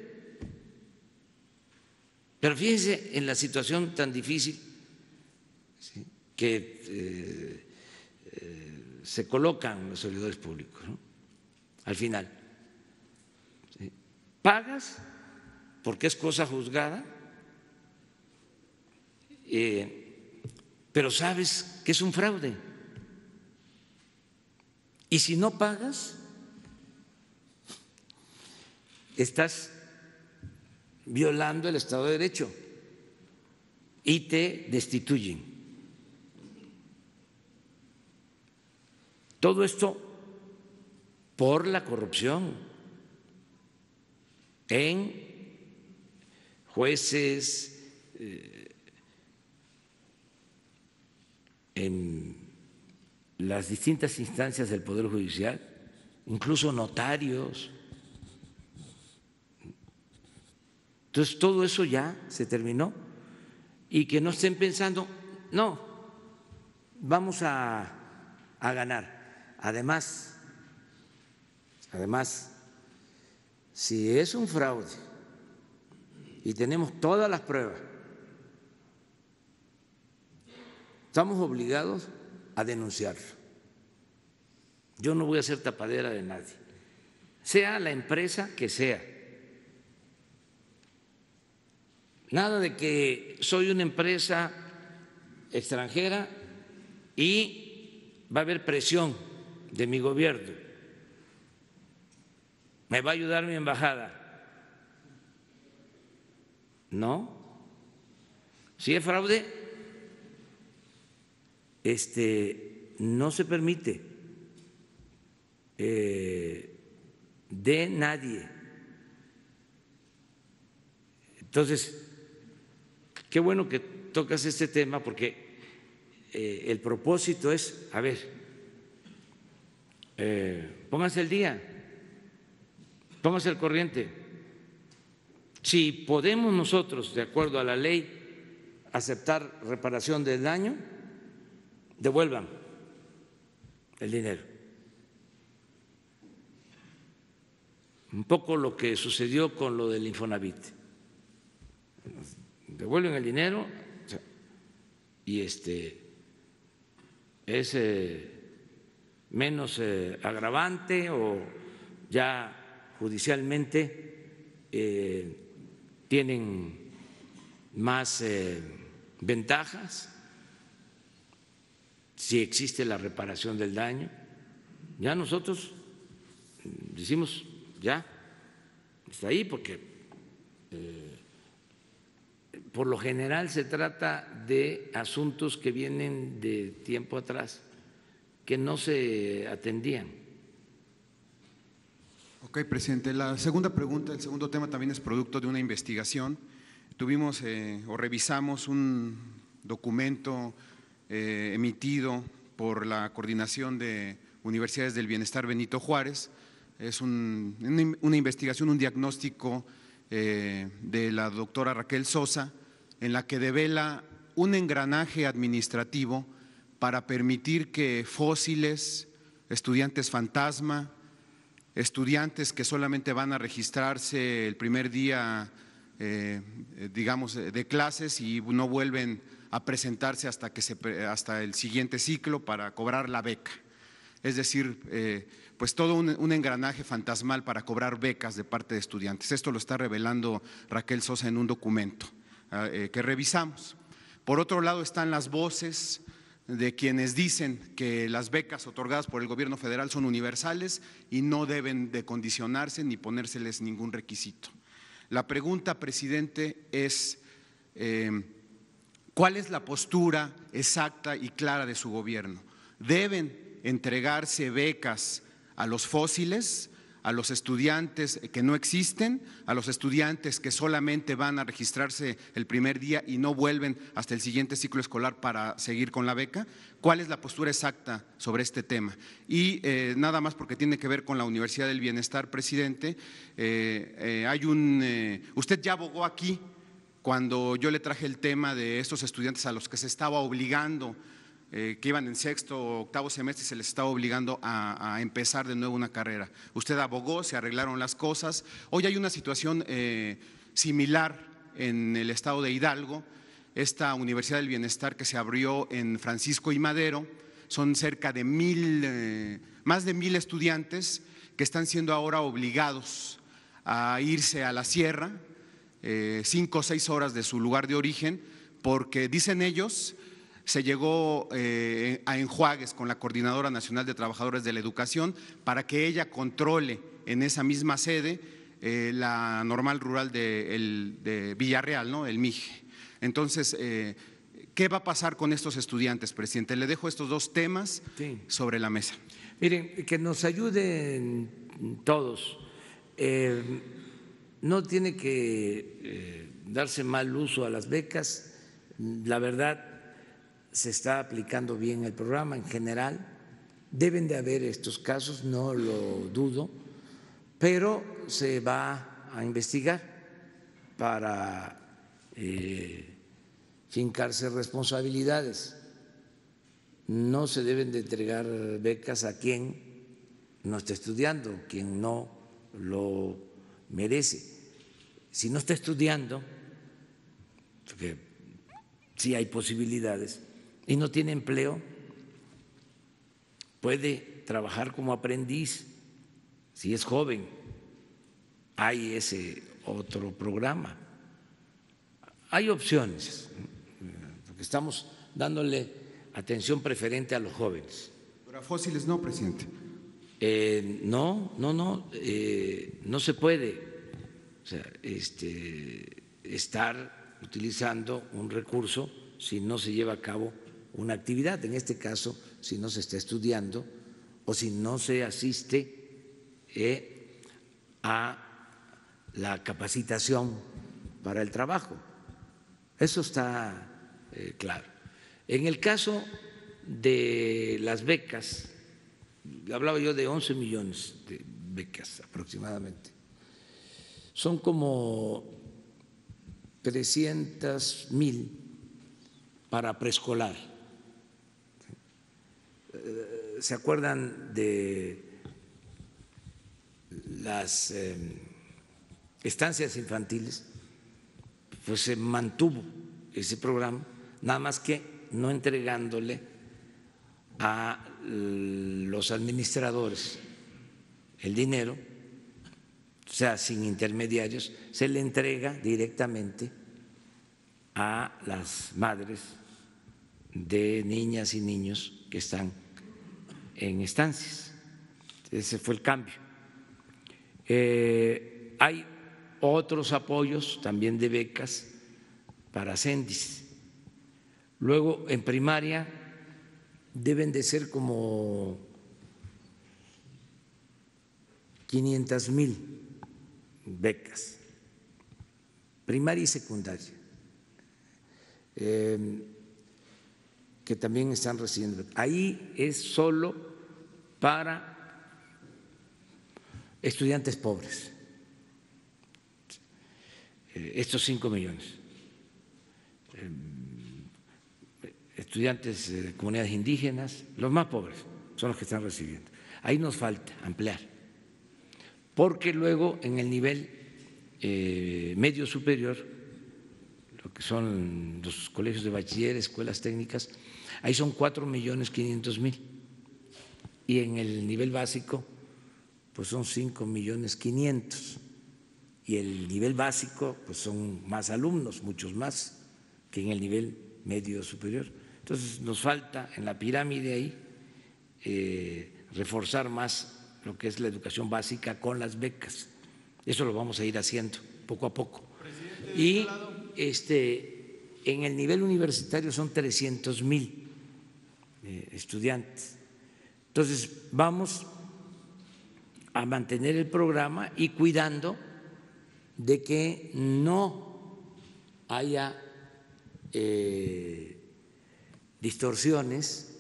Pero fíjense en la situación tan difícil, ¿sí?, que se colocan los servidores públicos, ¿no? Al final, ¿sí?, pagas porque es cosa juzgada, pero sabes que es un fraude. Y si no pagas, estás violando el Estado de Derecho y te destituyen. Todo esto por la corrupción en jueces, en las distintas instancias del Poder Judicial, incluso notarios. Entonces, todo eso ya se terminó y que no estén pensando, no, vamos a ganar. Además, si es un fraude y tenemos todas las pruebas, estamos obligados a denunciarlo. Yo no voy a ser tapadera de nadie, sea la empresa que sea. Nada de que soy una empresa extranjera y va a haber presión de mi gobierno. ¿Me va a ayudar mi embajada? No. Si es fraude, no se permite de nadie. Entonces, qué bueno que tocas este tema porque el propósito es, a ver, pónganse al día, pónganse al corriente. Si podemos nosotros, de acuerdo a la ley, aceptar reparación del daño, devuelvan el dinero. Un poco lo que sucedió con lo del Infonavit. Devuelven el dinero y es menos agravante o ya judicialmente tienen más ventajas si existe la reparación del daño. Ya nosotros decimos, ya está ahí, porque por lo general se trata de asuntos que vienen de tiempo atrás, que no se atendían. Ok, presidente. La segunda pregunta, el segundo tema también es producto de una investigación. Tuvimos o revisamos un documento emitido por la Coordinación de Universidades del Bienestar Benito Juárez. Es una investigación, un diagnóstico de la doctora Raquel Sosa, en la que devela un engranaje administrativo para permitir que fósiles, estudiantes fantasma, estudiantes que solamente van a registrarse el primer día, digamos, de clases y no vuelven a presentarse hasta el siguiente ciclo para cobrar la beca. Es decir, pues todo un engranaje fantasmal para cobrar becas de parte de estudiantes. Esto lo está revelando Raquel Sosa en un documento que revisamos. Por otro lado están las voces de quienes dicen que las becas otorgadas por el gobierno federal son universales y no deben de condicionarse ni ponérseles ningún requisito. La pregunta, presidente, es ¿cuál es la postura exacta y clara de su gobierno? ¿Deben entregarse becas a los fósiles, a los estudiantes que no existen, a los estudiantes que solamente van a registrarse el primer día y no vuelven hasta el siguiente ciclo escolar para seguir con la beca? ¿Cuál es la postura exacta sobre este tema? Y nada más, porque tiene que ver con la Universidad del Bienestar, presidente, usted ya abogó aquí cuando yo le traje el tema de estos estudiantes a los que se estaba obligando, que iban en sexto o octavo semestre, se les estaba obligando a empezar de nuevo una carrera. Usted abogó, se arreglaron las cosas. Hoy hay una situación similar en el estado de Hidalgo, esta Universidad del Bienestar que se abrió en Francisco y Madero. Son cerca de más de 1,000 estudiantes que están siendo ahora obligados a irse a la sierra, 5 o 6 horas de su lugar de origen, porque dicen ellos, se llegó a enjuagues con la Coordinadora Nacional de Trabajadores de la Educación para que ella controle en esa misma sede la normal rural de Villarreal, ¿no? El MIGE. Entonces, ¿qué va a pasar con estos estudiantes, presidente? Le dejo estos dos temas sobre la mesa. Miren, que nos ayuden todos. No tiene que darse mal uso a las becas. La verdad, se está aplicando bien el programa en general. Deben de haber estos casos, no lo dudo, pero se va a investigar para fincarse responsabilidades. No se deben de entregar becas a quien no está estudiando, quien no lo merece. Si no está estudiando, porque sí hay posibilidades, y no tiene empleo, puede trabajar como aprendiz si es joven. Hay ese otro programa. Hay opciones, porque estamos dándole atención preferente a los jóvenes. Pero a fósiles no, presidente. No se puede, o sea, estar utilizando un recurso si no se lleva a cabo una actividad, en este caso, si no se está estudiando o si no se asiste a la capacitación para el trabajo. Eso está claro. En el caso de las becas, hablaba yo de 11 millones de becas aproximadamente, son como 300,000 para preescolar. ¿Se acuerdan de las estancias infantiles? Pues se mantuvo ese programa, nada más que no entregándole a los administradores el dinero, o sea, sin intermediarios, se le entrega directamente a las madres de niñas y niños que están en estancias. Ese fue el cambio. Hay otros apoyos también de becas para CENDIS. Luego, en primaria deben de ser como 500,000 becas, primaria y secundaria, que también están recibiendo. Ahí es solo para estudiantes pobres, estos 5 millones. Estudiantes de comunidades indígenas, los más pobres son los que están recibiendo. Ahí nos falta ampliar, porque luego en el nivel medio superior, lo que son los colegios de bachiller, escuelas técnicas, ahí son 4.500.000, y en el nivel básico pues son 5.500.000, y el nivel básico pues son más alumnos, muchos más que en el nivel medio superior. Entonces nos falta en la pirámide ahí reforzar más lo que es la educación básica con las becas. Eso lo vamos a ir haciendo poco a poco. Y en el nivel universitario son 300,000 estudiantes. Entonces vamos a mantener el programa y cuidando de que no haya distorsiones,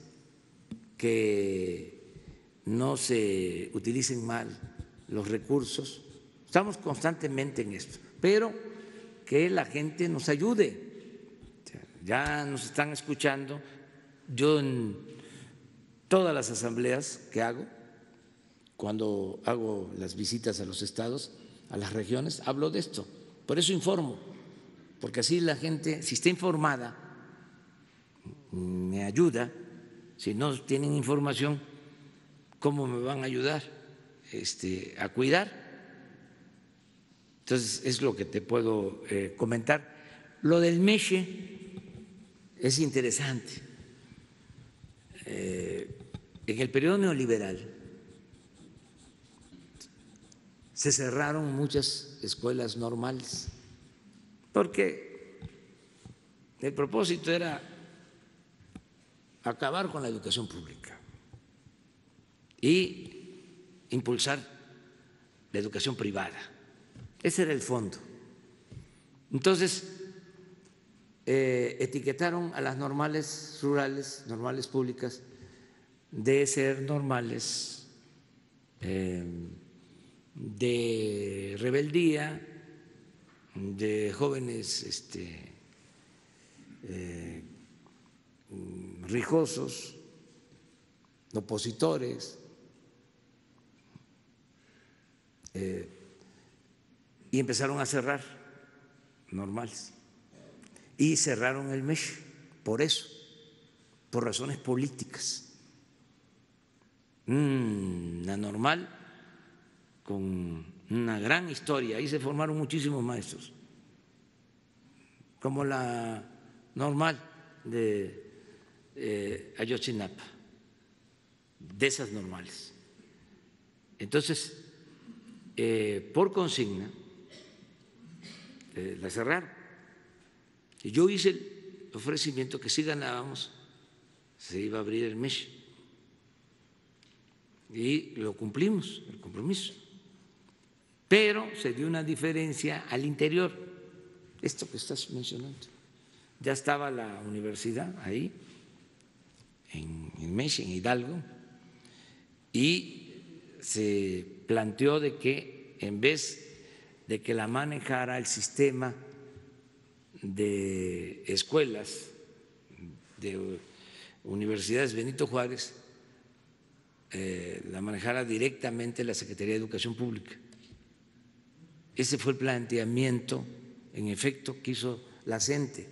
que no se utilicen mal los recursos. Estamos constantemente en esto, pero que la gente nos ayude. Ya nos están escuchando. Yo en todas las asambleas que hago, cuando hago las visitas a los estados, a las regiones, hablo de esto. Por eso informo, porque así la gente, si está informada, me ayuda. Si no tienen información, ¿cómo me van a ayudar a cuidar? Entonces, es lo que te puedo comentar. Lo del MESHE es interesante. En el periodo neoliberal se cerraron muchas escuelas normales porque el propósito era acabar con la educación pública y impulsar la educación privada. Ese era el fondo. Entonces, etiquetaron a las normales rurales, normales públicas, de ser normales de rebeldía, de jóvenes rijosos, opositores, y empezaron a cerrar normales. Y cerraron el MESH por eso, por razones políticas. Una normal con una gran historia, ahí se formaron muchísimos maestros, como la normal de Ayotzinapa, de esas normales. Entonces, por consigna, la cerraron. Y yo hice el ofrecimiento que si ganábamos se iba a abrir el MESH. Y lo cumplimos, el compromiso. Pero se dio una diferencia al interior, esto que estás mencionando. Ya estaba la universidad ahí, en MESH, en Hidalgo, y se planteó de que en vez de que la manejara el sistema de escuelas de universidades Benito Juárez, la manejara directamente la Secretaría de Educación Pública. Ese fue el planteamiento, en efecto, que hizo la CENTE.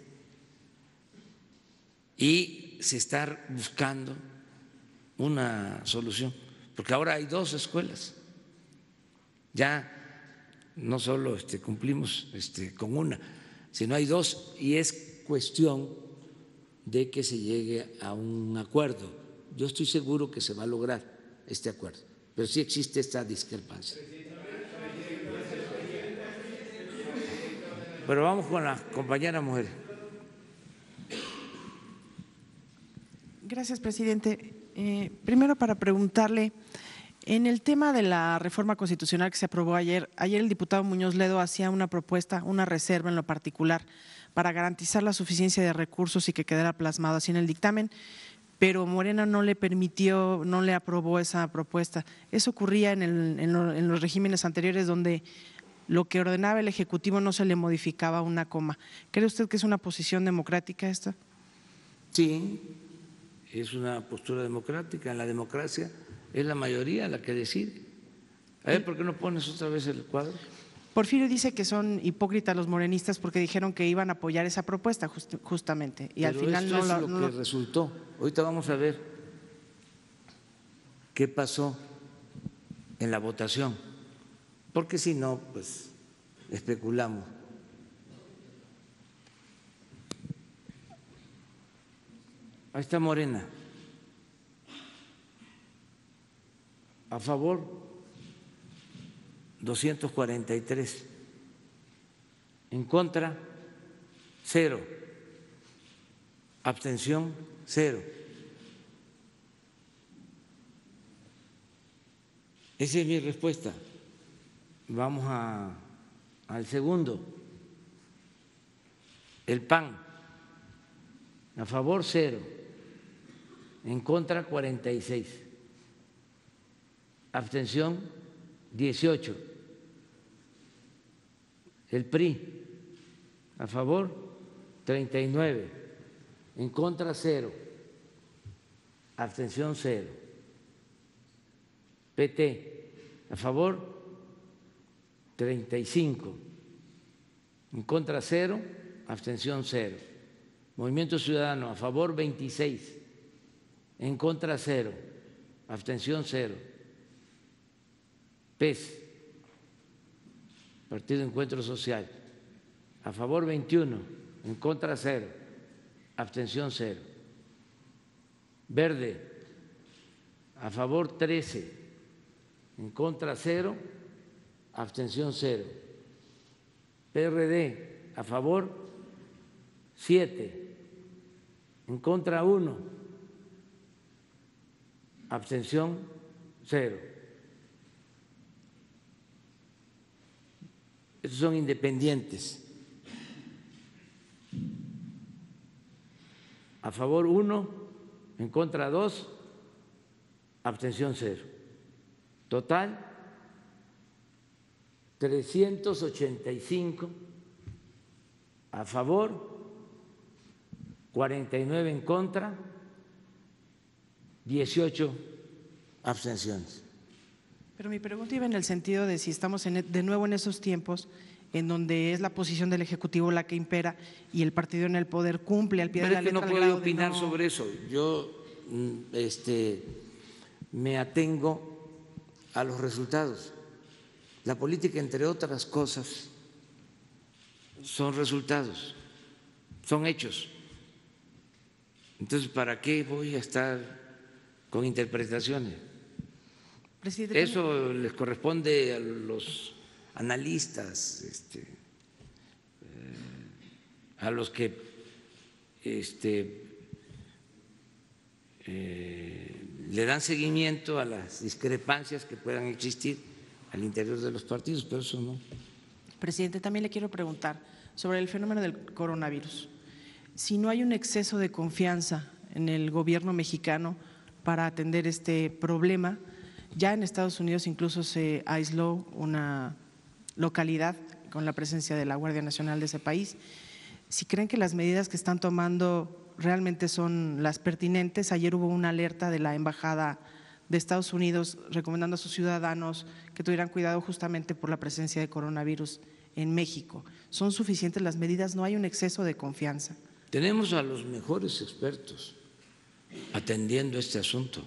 Y se está buscando una solución, porque ahora hay 2 escuelas. Ya no solo cumplimos con una, sino hay 2, y es cuestión de que se llegue a un acuerdo. Yo estoy seguro que se va a lograr este acuerdo, pero sí existe esta discrepancia. Pero vamos con la compañera mujer. Gracias, presidente. Primero, para preguntarle, en el tema de la reforma constitucional que se aprobó ayer el diputado Muñoz Ledo hacía una propuesta, una reserva en lo particular, para garantizar la suficiencia de recursos y que quedara plasmado así en el dictamen, pero Morena no le permitió, no le aprobó esa propuesta. Eso ocurría en los regímenes anteriores, donde lo que ordenaba el Ejecutivo no se le modificaba una coma. ¿Cree usted que es una posición democrática esta? Sí, es una postura democrática. En la democracia es la mayoría la que decide. A ver, ¿por qué no pones otra vez el cuadro? Porfirio dice que son hipócritas los morenistas porque dijeron que iban a apoyar esa propuesta justamente, y pero al final esto no es lo que resultó. Ahorita vamos a ver qué pasó en la votación, porque si no, pues especulamos. Ahí está Morena. A favor, 243. En contra, 0. Abstención, 0. Esa es mi respuesta. Vamos al segundo. El PAN, a favor 0, en contra 46, abstención 18. El PRI, a favor 39, en contra 0, abstención 0. PT, a favor 35, en contra 0, abstención 0. Movimiento Ciudadano, a favor 26, en contra 0, abstención 0. PES, Partido Encuentro Social, a favor 21, en contra 0, abstención 0. Verde, a favor 13, en contra 0, abstención 0. PRD, a favor 7, en contra 1, abstención 0. Estos son independientes. A favor 1, en contra 2, abstención 0. Total 385 a favor, 49 en contra, 18 abstenciones. Pero mi pregunta iba en el sentido de si estamos de nuevo en esos tiempos en donde es la posición del Ejecutivo la que impera y el partido en el poder cumple al pie de la letra. No puedo opinar sobre eso. Yo me atengo a los resultados. La política, entre otras cosas, son resultados, son hechos. Entonces, ¿para qué voy a estar con interpretaciones? Presidente, Eso les corresponde a los analistas, a los que le dan seguimiento a las discrepancias que puedan existir al interior de los partidos, pero eso no. Presidente, también le quiero preguntar sobre el fenómeno del coronavirus. Si no hay un exceso de confianza en el gobierno mexicano para atender este problema, ya en Estados Unidos incluso se aisló una localidad con la presencia de la Guardia Nacional de ese país. Si creen que las medidas que están tomando realmente son las pertinentes, ayer hubo una alerta de la Embajada de Estados Unidos recomendando a sus ciudadanos que tuvieran cuidado justamente por la presencia de coronavirus en México. ¿Son suficientes las medidas? ¿No hay un exceso de confianza? Tenemos a los mejores expertos atendiendo este asunto,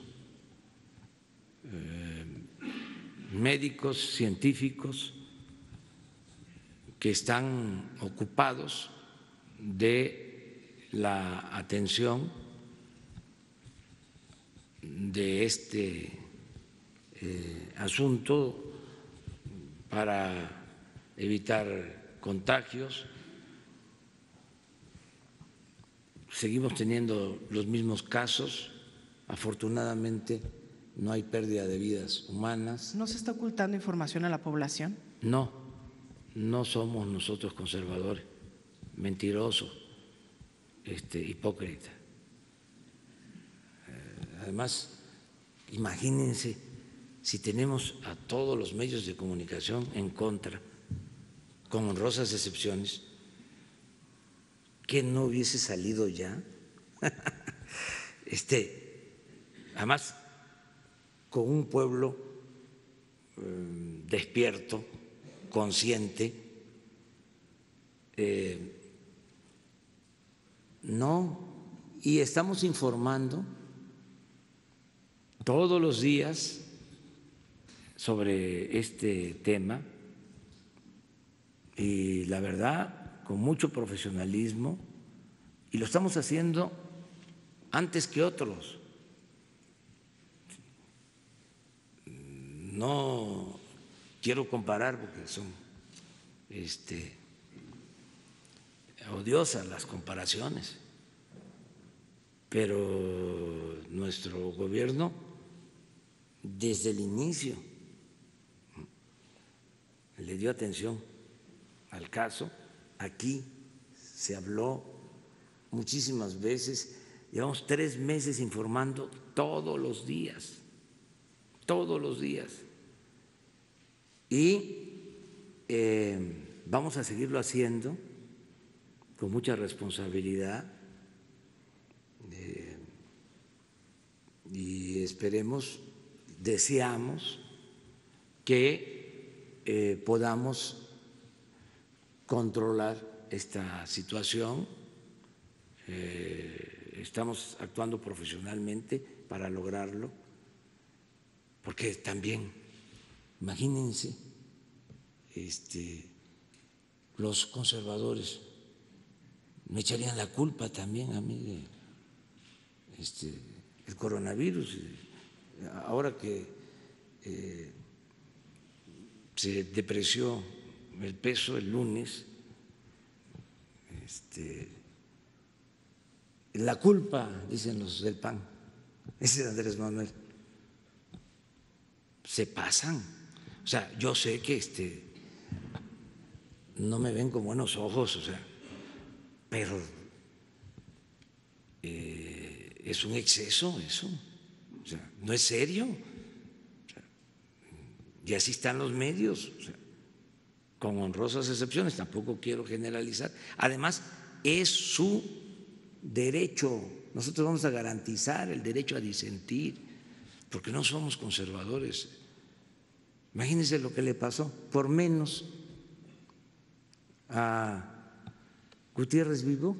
médicos, científicos que están ocupados de la atención de este asunto para evitar contagios. Seguimos teniendo los mismos casos, afortunadamente no hay pérdida de vidas humanas. ¿No se está ocultando información a la población? No, no somos nosotros conservadores, mentirosos, hipócritas. Además, imagínense si tenemos a todos los medios de comunicación en contra, con honrosas excepciones, que no hubiese salido ya. Además, con un pueblo despierto, consciente, no, y estamos informando todos los días sobre este tema y la verdad con mucho profesionalismo, y lo estamos haciendo antes que otros. No quiero comparar porque son odiosas las comparaciones, pero nuestro gobierno desde el inicio le dio atención al caso. Aquí se habló muchísimas veces, llevamos 3 meses informando todos los días, y vamos a seguirlo haciendo con mucha responsabilidad y esperemos, deseamos que podamos controlar esta situación. Estamos actuando profesionalmente para lograrlo, porque también, imagínense, los conservadores me echarían la culpa también a mí de el coronavirus. Ahora que se depreció el peso el lunes, la culpa, dicen los del PAN, ese de Andrés Manuel, se pasan. O sea, yo sé que no me ven con buenos ojos, pero es un exceso eso, no es serio. Y así están los medios, con honrosas excepciones, tampoco quiero generalizar. Además, es su derecho, nosotros vamos a garantizar el derecho a disentir, porque no somos conservadores. Imagínense lo que le pasó, por menos a Gutiérrez Vivo,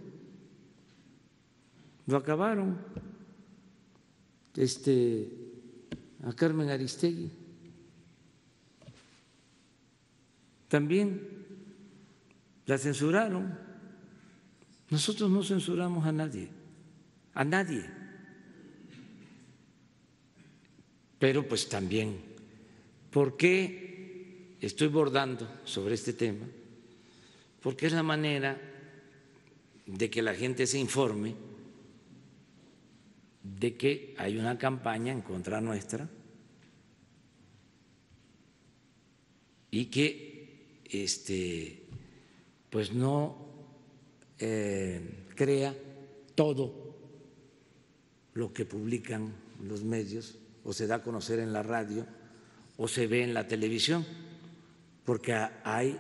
lo acabaron, a Carmen Aristegui también la censuraron. Nosotros no censuramos a nadie, a nadie. Pero pues también, ¿por qué estoy bordando sobre este tema? Porque es la manera de que la gente se informe de que hay una campaña en contra nuestra y que pues no crea todo lo que publican los medios o se da a conocer en la radio o se ve en la televisión, porque hay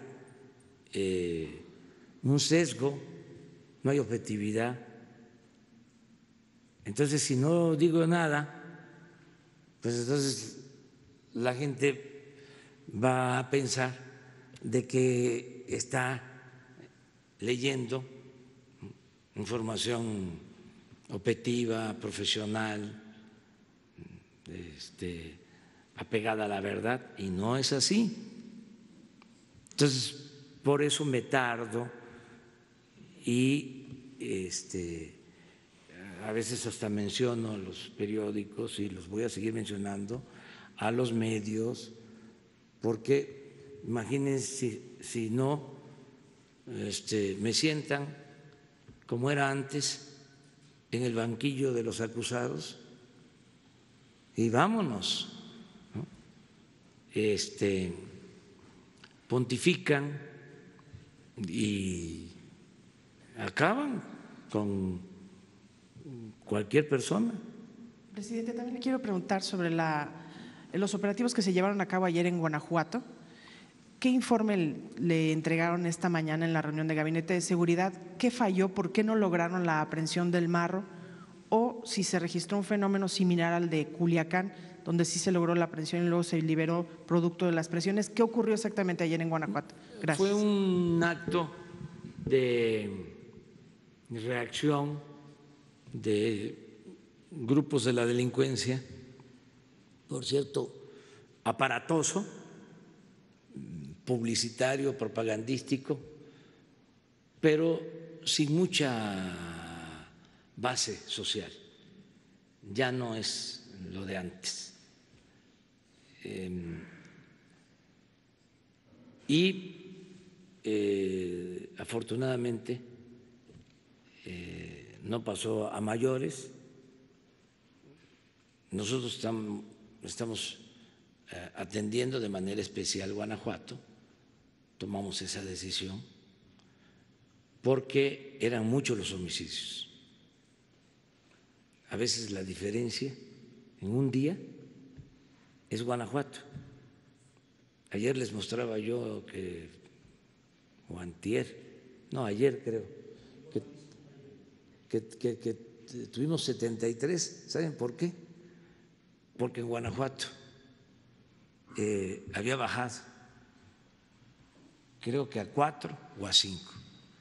un sesgo, no hay objetividad. Entonces, si no digo nada, pues entonces la gente va a pensar de que está leyendo información objetiva, profesional, apegada a la verdad, y no es así. Entonces, por eso me tardo y a veces hasta menciono los periódicos y los voy a seguir mencionando, a los medios, porque imagínense si no me sientan como era antes en el banquillo de los acusados y vámonos, ¿no? Pontifican y acaban con cualquier persona. Presidente, también le quiero preguntar sobre los operativos que se llevaron a cabo ayer en Guanajuato. ¿Qué informe le entregaron esta mañana en la reunión de Gabinete de Seguridad? ¿Qué falló? ¿Por qué no lograron la aprehensión del marro? O si se registró un fenómeno similar al de Culiacán, donde sí se logró la aprehensión y luego se liberó producto de las presiones. ¿Qué ocurrió exactamente ayer en Guanajuato? Gracias. Fue un acto de reacción de grupos de la delincuencia, por cierto, aparatoso, publicitario, propagandístico, pero sin mucha base social. Ya no es lo de antes. Afortunadamente no pasó a mayores. Nosotros estamos atendiendo de manera especial Guanajuato, tomamos esa decisión porque eran muchos los homicidios. A veces la diferencia en un día es Guanajuato. Ayer les mostraba yo que, o antier, no, ayer creo, que tuvimos 73. ¿Saben por qué? Porque en Guanajuato había bajado, creo que a 4 o a 5.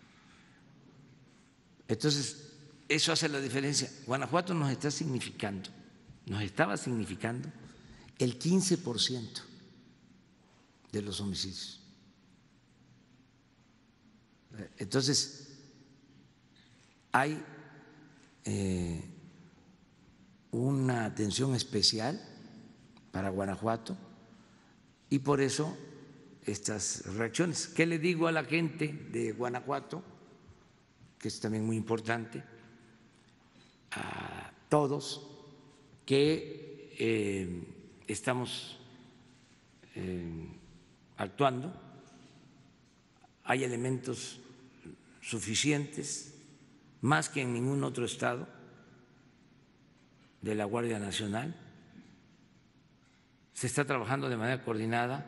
Entonces, eso hace la diferencia. Guanajuato nos estaba significando el 15% de los homicidios. Entonces, hay una atención especial para Guanajuato y por eso estas reacciones. ¿Qué le digo a la gente de Guanajuato? Que es también muy importante, a todos, que estamos actuando, hay elementos suficientes, más que en ningún otro estado de la Guardia Nacional. Se está trabajando de manera coordinada,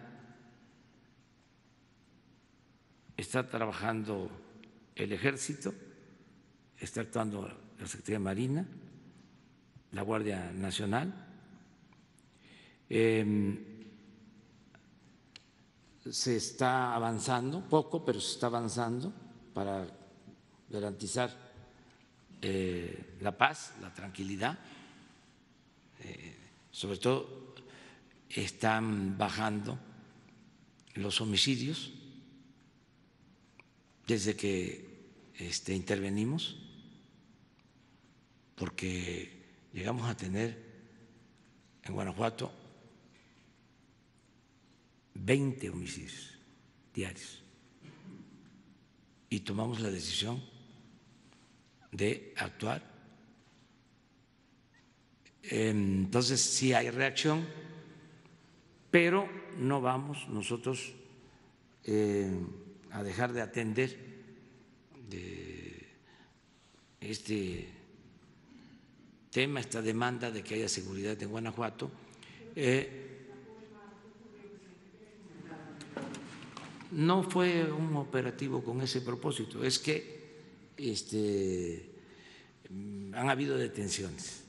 está trabajando el Ejército, está actuando la Secretaría de Marina, la Guardia Nacional. Se está avanzando, poco, pero se está avanzando para garantizar la paz, la tranquilidad. Sobre todo están bajando los homicidios desde que intervenimos. porque llegamos a tener en Guanajuato 20 homicidios diarios y tomamos la decisión de actuar. Entonces sí hay reacción, pero no vamos nosotros a dejar de atender este tema, esta demanda de que haya seguridad en Guanajuato. No fue un operativo con ese propósito, es que han habido detenciones.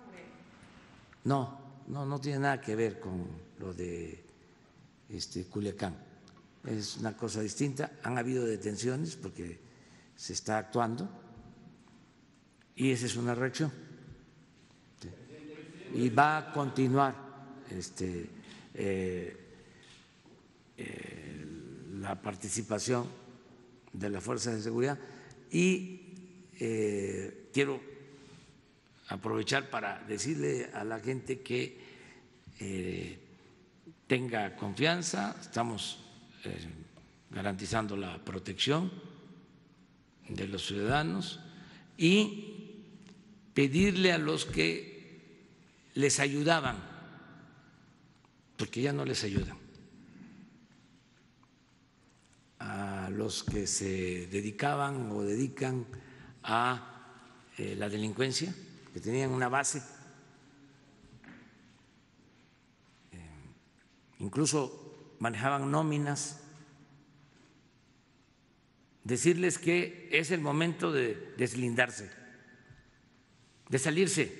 No tiene nada que ver con lo de Culiacán, es una cosa distinta. Han habido detenciones porque se está actuando y esa es una reacción. Y va a continuar la participación de las fuerzas de seguridad y quiero aprovechar para decirle a la gente que tenga confianza, estamos garantizando la protección de los ciudadanos y pedirle a los que les ayudaban, porque ya no les ayudan, a los que se dedicaban o dedican a la delincuencia, que tenían una base, incluso manejaban nóminas, decirles que es el momento de deslindarse, de salirse,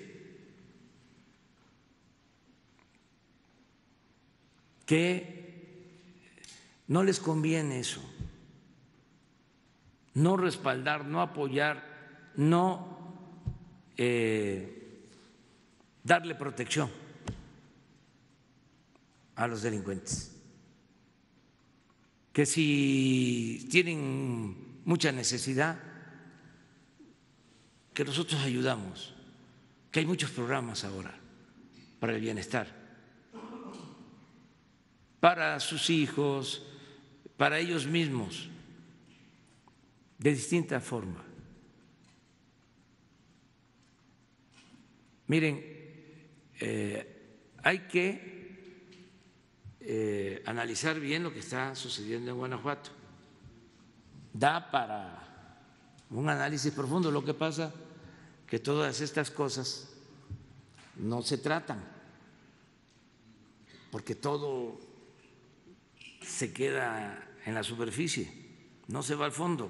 que no les conviene eso, no respaldar, no apoyar, no darle protección a los delincuentes, que si tienen mucha necesidad, que nosotros ayudamos, que hay muchos programas ahora para el bienestar, para sus hijos, para ellos mismos, de distinta forma. Miren, hay que analizar bien lo que está sucediendo en Guanajuato. Da para un análisis profundo. Lo que pasa que todas estas cosas no se tratan, porque todo se queda en la superficie, no se va al fondo.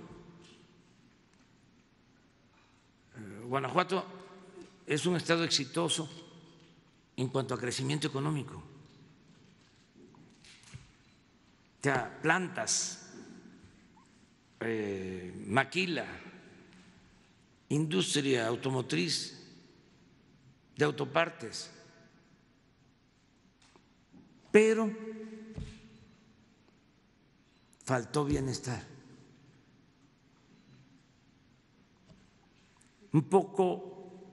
Guanajuato es un estado exitoso en cuanto a crecimiento económico. O sea, plantas, maquila, industria automotriz, de autopartes, pero faltó bienestar. Un poco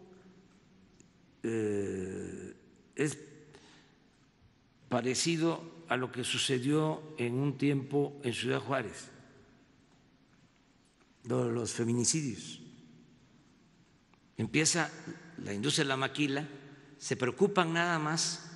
es parecido a lo que sucedió en un tiempo en Ciudad Juárez, los feminicidios. Empieza la industria de la maquila, se preocupan nada más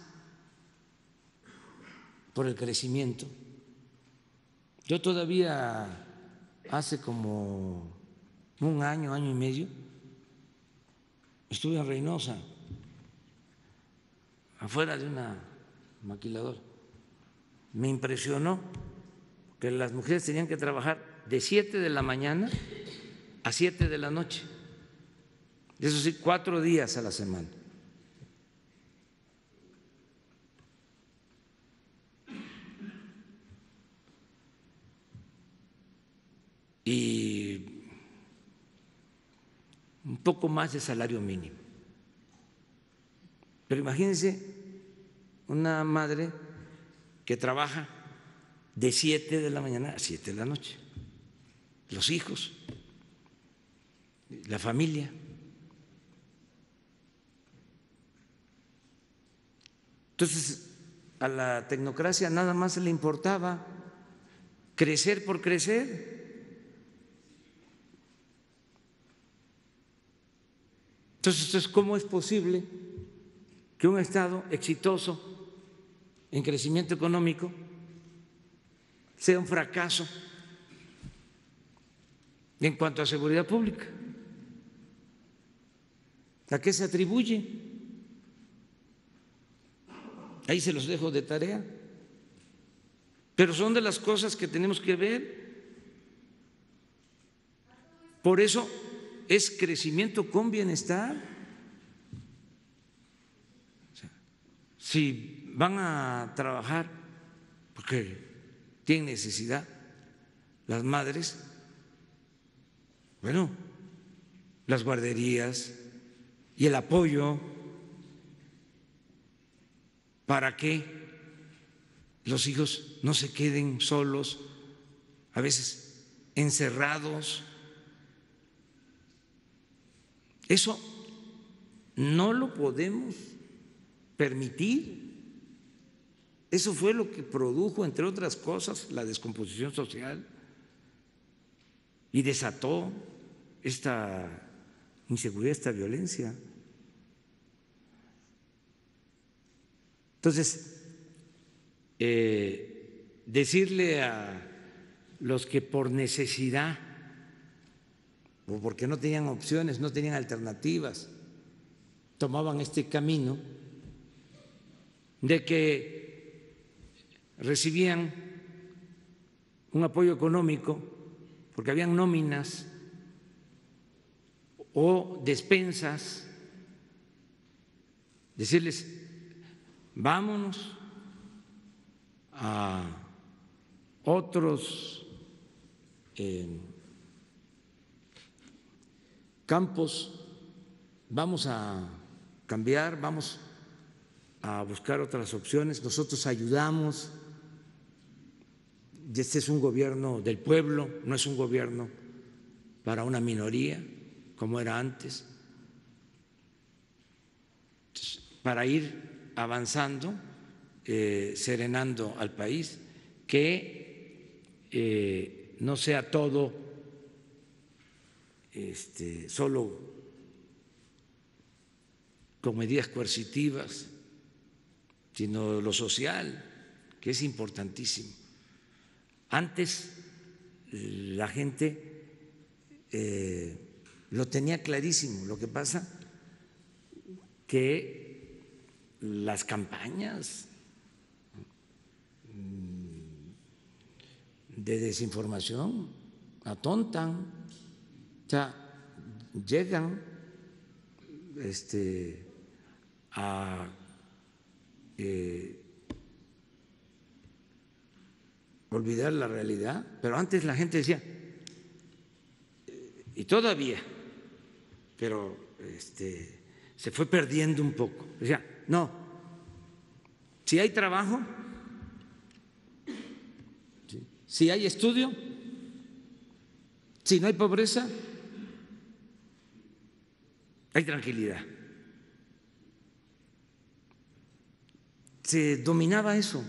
por el crecimiento. Yo todavía hace como un año, año y medio, estuve en Reynosa, afuera de una maquiladora. Me impresionó que las mujeres tenían que trabajar de 7 de la mañana a 7 de la noche. Eso sí, 4 días a la semana. Y un poco más de salario mínimo. Pero imagínense una madre que trabaja de 7 de la mañana a 7 de la noche, los hijos, la familia. Entonces, a la tecnocracia nada más le importaba crecer por crecer. Entonces, ¿cómo es posible que un Estado exitoso en crecimiento económico sea un fracaso en cuanto a seguridad pública? ¿A qué se atribuye? Ahí se los dejo de tarea. Pero son de las cosas que tenemos que ver. Por eso es crecimiento con bienestar. O sea, si van a trabajar porque tienen necesidad las madres, bueno, las guarderías y el apoyo para que los hijos no se queden solos, a veces encerrados. Eso no lo podemos permitir. Eso fue lo que produjo, entre otras cosas, la descomposición social y desató esta inseguridad, esta violencia. Entonces, decirle a los que por necesidad o porque no tenían opciones, no tenían alternativas, tomaban este camino de que recibían un apoyo económico porque habían nóminas o despensas, decirles, vámonos a otros campos, vamos a cambiar, vamos a buscar otras opciones, nosotros ayudamos. Y este es un gobierno del pueblo, no es un gobierno para una minoría como era antes. Entonces, para ir avanzando, serenando al país, que no sea todo solo con medidas coercitivas, sino lo social, que es importantísimo. Antes la gente lo tenía clarísimo, lo que pasa que las campañas de desinformación atontan, o sea, llegan a olvidar la realidad, pero antes la gente decía, y todavía, pero se fue perdiendo un poco, decía, no, si hay trabajo, si hay estudio, si no hay pobreza, hay tranquilidad. Se dominaba eso.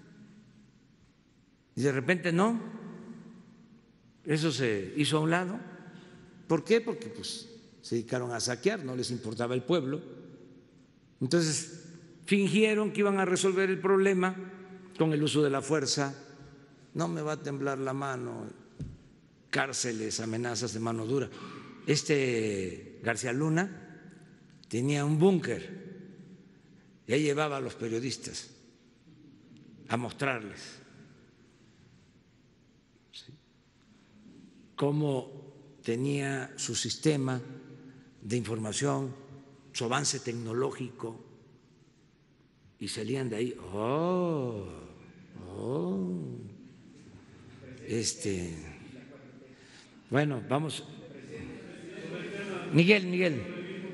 Y de repente no, eso se hizo a un lado. ¿Por qué? Porque pues se dedicaron a saquear, no les importaba el pueblo. Entonces fingieron que iban a resolver el problema con el uso de la fuerza. No me va a temblar la mano, cárceles, amenazas de mano dura. García Luna tenía un búnker y ahí llevaba a los periodistas a mostrarles cómo tenía su sistema de información, su avance tecnológico, y salían de ahí, bueno, vamos. Miguel.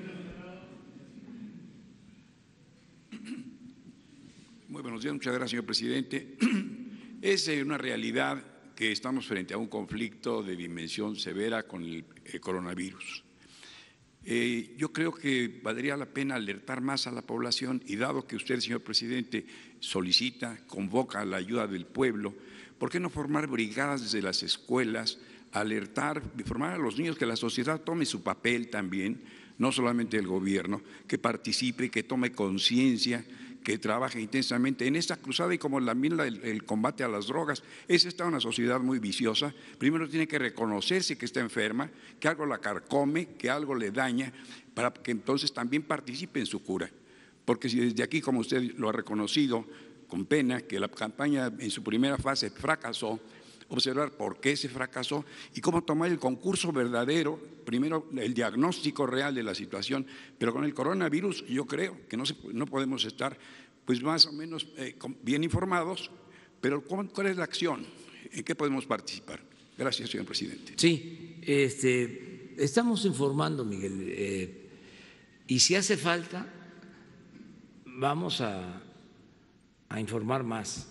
Muy buenos días, muchas gracias, señor presidente. Es una realidad que estamos frente a un conflicto de dimensión severa con el coronavirus. Yo creo que valdría la pena alertar más a la población y dado que usted, señor presidente, solicita, convoca a la ayuda del pueblo, ¿por qué no formar brigadas desde las escuelas, alertar, formar a los niños, que la sociedad tome su papel también, no solamente el gobierno, que participe, que tome conciencia, que trabaje intensamente en esta cruzada y como también el combate a las drogas? Esta está una sociedad muy viciosa. Primero tiene que reconocerse que está enferma, que algo la carcome, que algo le daña, para que entonces también participe en su cura. Porque si desde aquí, como usted lo ha reconocido con pena, que la campaña en su primera fase fracasó, observar por qué se fracasó y cómo tomar el concurso verdadero, primero el diagnóstico real de la situación, pero con el coronavirus yo creo que no podemos estar pues más o menos bien informados, pero ¿cuál es la acción? ¿En qué podemos participar? Gracias, señor presidente. Sí, estamos informando, Miguel, y si hace falta vamos a informar más,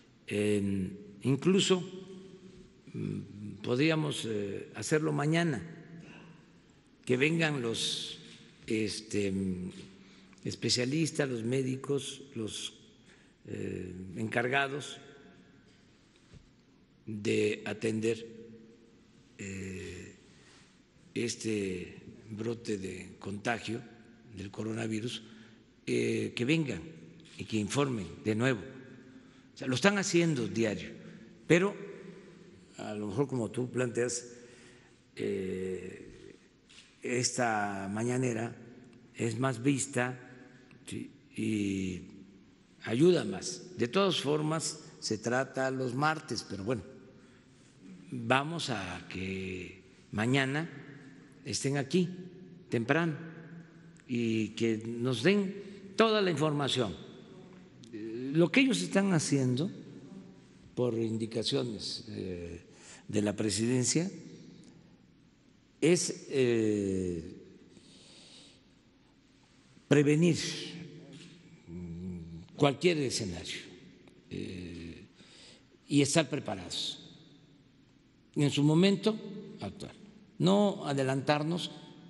incluso podríamos hacerlo mañana, que vengan los especialistas, los médicos, los encargados de atender este brote de contagio del coronavirus, que vengan y que informen de nuevo. O sea, lo están haciendo diario, pero a lo mejor, como tú planteas, esta mañanera es más vista, ¿sí?, y ayuda más. De todas formas, se trata los martes, pero bueno, vamos a que mañana estén aquí temprano y que nos den toda la información. Lo que ellos están haciendo por indicaciones de la presidencia es prevenir cualquier escenario y estar preparados y en su momento actuar, no adelantarnos,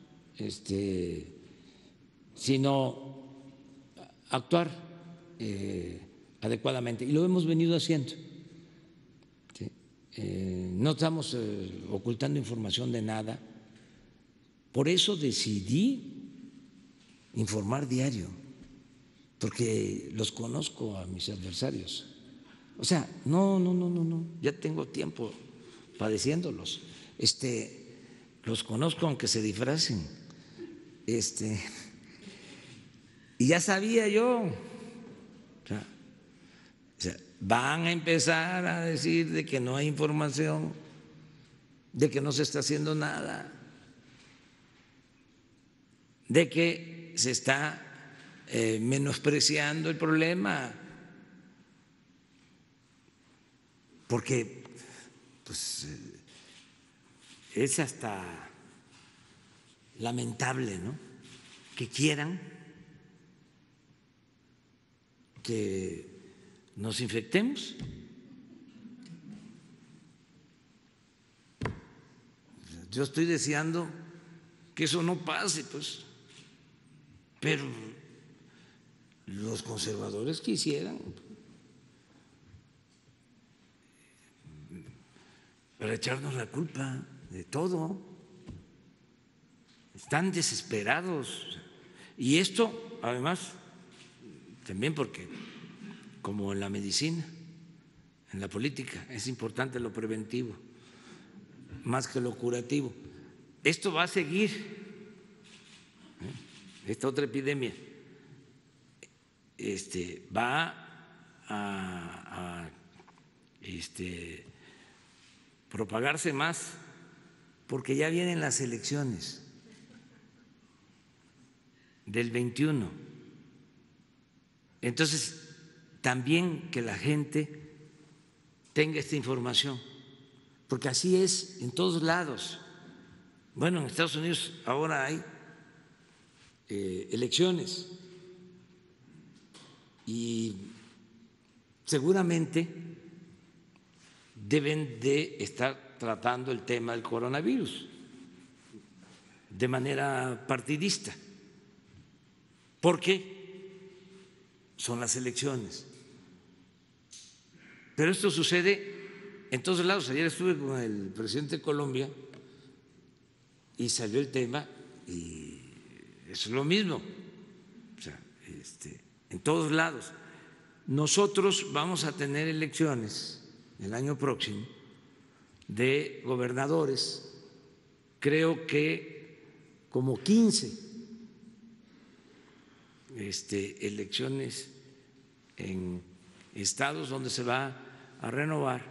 sino actuar adecuadamente, y lo hemos venido haciendo. No estamos ocultando información de nada. Por eso decidí informar diario, porque los conozco a mis adversarios. O sea, no, ya tengo tiempo padeciéndolos. Los conozco aunque se disfracen. Y ya sabía yo. O sea, van a empezar a decir de que no hay información, de que no se está haciendo nada, de que se está menospreciando el problema, porque pues, es hasta lamentable, ¿no?, que quieran que nos infectemos. Yo estoy deseando que eso no pase, pues, pero los conservadores quisieran para echarnos la culpa de todo. Están desesperados. Y esto, además, también porque, como en la medicina, en la política, es importante lo preventivo más que lo curativo. Esto va a seguir, esta otra epidemia va a propagarse más, porque ya vienen las elecciones del 21. Entonces, también que la gente tenga esta información, porque así es en todos lados. Bueno, en Estados Unidos ahora hay elecciones y seguramente deben de estar tratando el tema del coronavirus. de manera partidista, porque son las elecciones. Pero esto sucede en todos lados. Ayer estuve con el presidente de Colombia y salió el tema y es lo mismo, o sea, en todos lados. Nosotros vamos a tener elecciones el año próximo de gobernadores, creo que como 15 elecciones en estados donde se va a renovar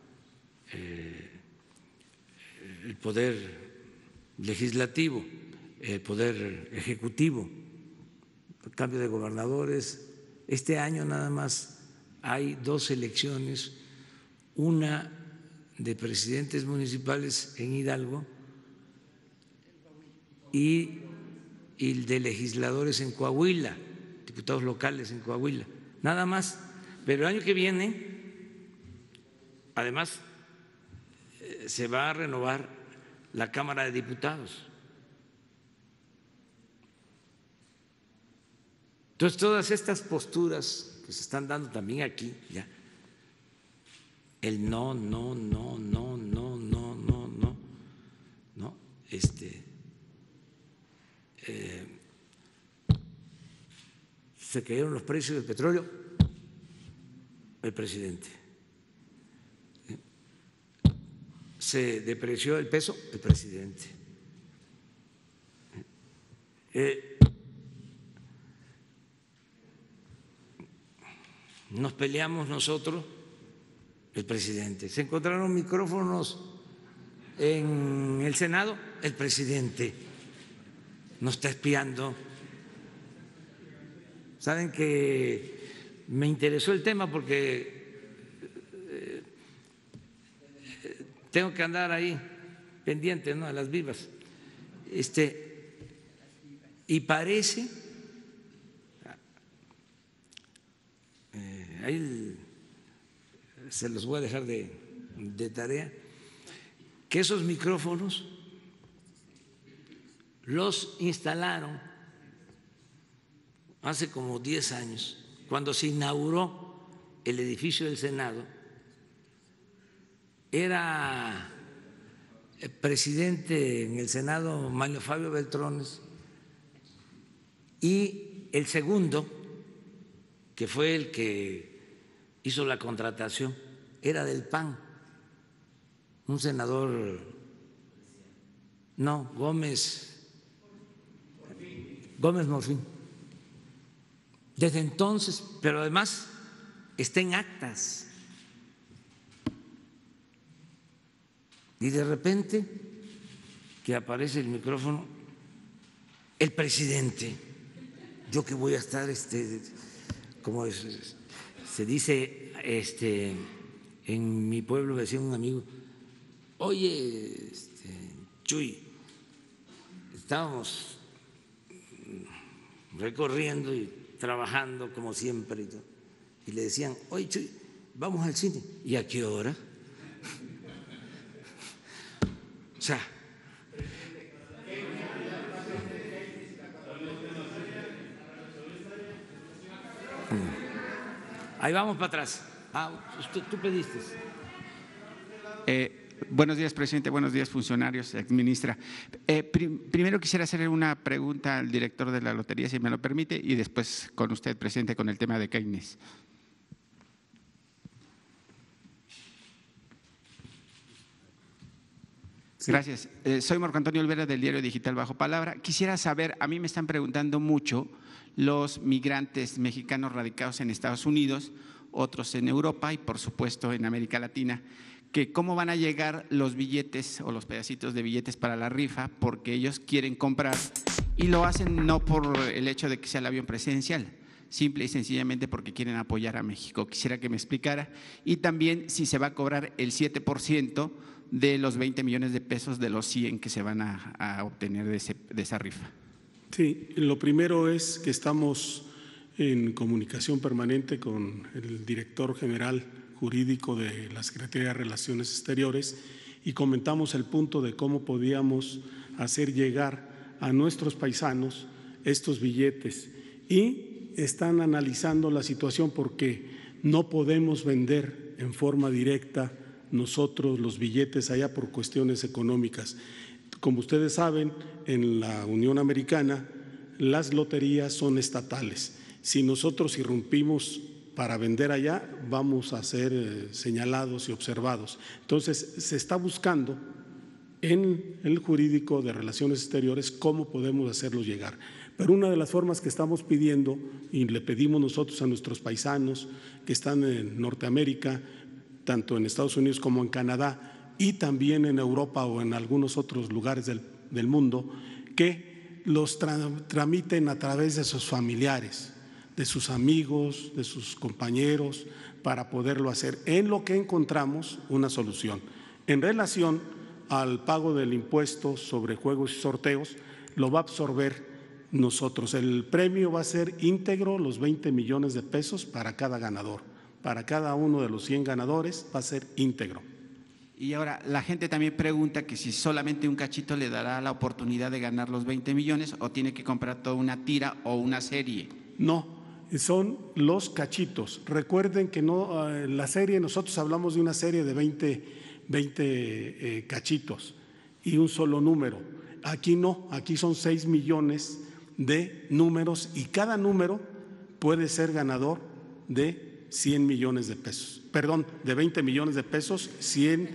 el poder legislativo, el poder ejecutivo, el cambio de gobernadores. Este año nada más hay 2 elecciones, una de presidentes municipales en Hidalgo y de legisladores en Coahuila, diputados locales en Coahuila, nada más. Pero el año que viene, además, se va a renovar la Cámara de Diputados. Entonces, todas estas posturas que se están dando también aquí, ya, el no, se cayeron los precios del petróleo, el presidente. Se depreció el peso, el presidente. Nos peleamos nosotros, el presidente. Se encontraron micrófonos en el Senado, el presidente nos está espiando. Saben que me interesó el tema porque tengo que andar ahí pendiente, ¿no?, a las vivas. Y parece, ahí se los voy a dejar de tarea, que esos micrófonos los instalaron hace como 10 años, cuando se inauguró el edificio del Senado. Era presidente en el Senado Manlio Fabio Beltrones, y el segundo, que fue el que hizo la contratación, era del PAN, un senador, no, Gómez Morfín. Desde entonces, pero además está en actas. Y de repente que aparece el micrófono, el presidente, yo que voy a estar, como se dice en mi pueblo, decía un amigo, oye, Chuy, estábamos recorriendo y trabajando como siempre y le decían, oye, Chuy, vamos al cine. ¿Y a qué hora? O sea, ahí vamos para atrás. Tú pediste. Buenos días, presidente. Buenos días, funcionarios, exministra. Primero quisiera hacer una pregunta al director de la lotería, si me lo permite, y después con usted, presidente, con el tema de Keynes. Gracias. Soy Marco Antonio Olvera del diario digital Bajo Palabra. Quisiera saber, a mí me están preguntando mucho los migrantes mexicanos radicados en Estados Unidos, otros en Europa y por supuesto en América Latina, que cómo van a llegar los billetes o los pedacitos de billetes para la rifa, porque ellos quieren comprar y lo hacen no por el hecho de que sea el avión presidencial, simple y sencillamente porque quieren apoyar a México. Quisiera que me explicara, y también si se va a cobrar el 7% de los 20 millones de pesos de los 100 que se van a obtener de esa rifa. Sí, lo primero es que estamos en comunicación permanente con el director general jurídico de la Secretaría de Relaciones Exteriores y comentamos el punto de cómo podíamos hacer llegar a nuestros paisanos estos billetes y están analizando la situación porque no podemos vender en forma directa nosotros los billetes allá por cuestiones económicas. Como ustedes saben, en la Unión Americana las loterías son estatales. Si nosotros irrumpimos para vender allá, vamos a ser señalados y observados. Entonces, se está buscando en el jurídico de Relaciones Exteriores cómo podemos hacerlos llegar. Pero una de las formas que estamos pidiendo y le pedimos nosotros a nuestros paisanos que están en Norteamérica, tanto en Estados Unidos como en Canadá y también en Europa o en algunos otros lugares del mundo, que los tramiten a través de sus familiares, de sus amigos, de sus compañeros, para poderlo hacer, en lo que encontramos una solución. En relación al pago del impuesto sobre juegos y sorteos, lo va a absorber nosotros. El premio va a ser íntegro, los 20 millones de pesos para cada ganador. Para cada uno de los 100 ganadores va a ser íntegro. Y ahora, la gente también pregunta que si solamente un cachito le dará la oportunidad de ganar los 20 millones o tiene que comprar toda una tira o una serie. No, son los cachitos. Recuerden que no, la serie, nosotros hablamos de una serie de 20 cachitos y un solo número. Aquí no, aquí son 6 millones de números y cada número puede ser ganador de 100 millones de pesos. Perdón, de 20 millones de pesos, 100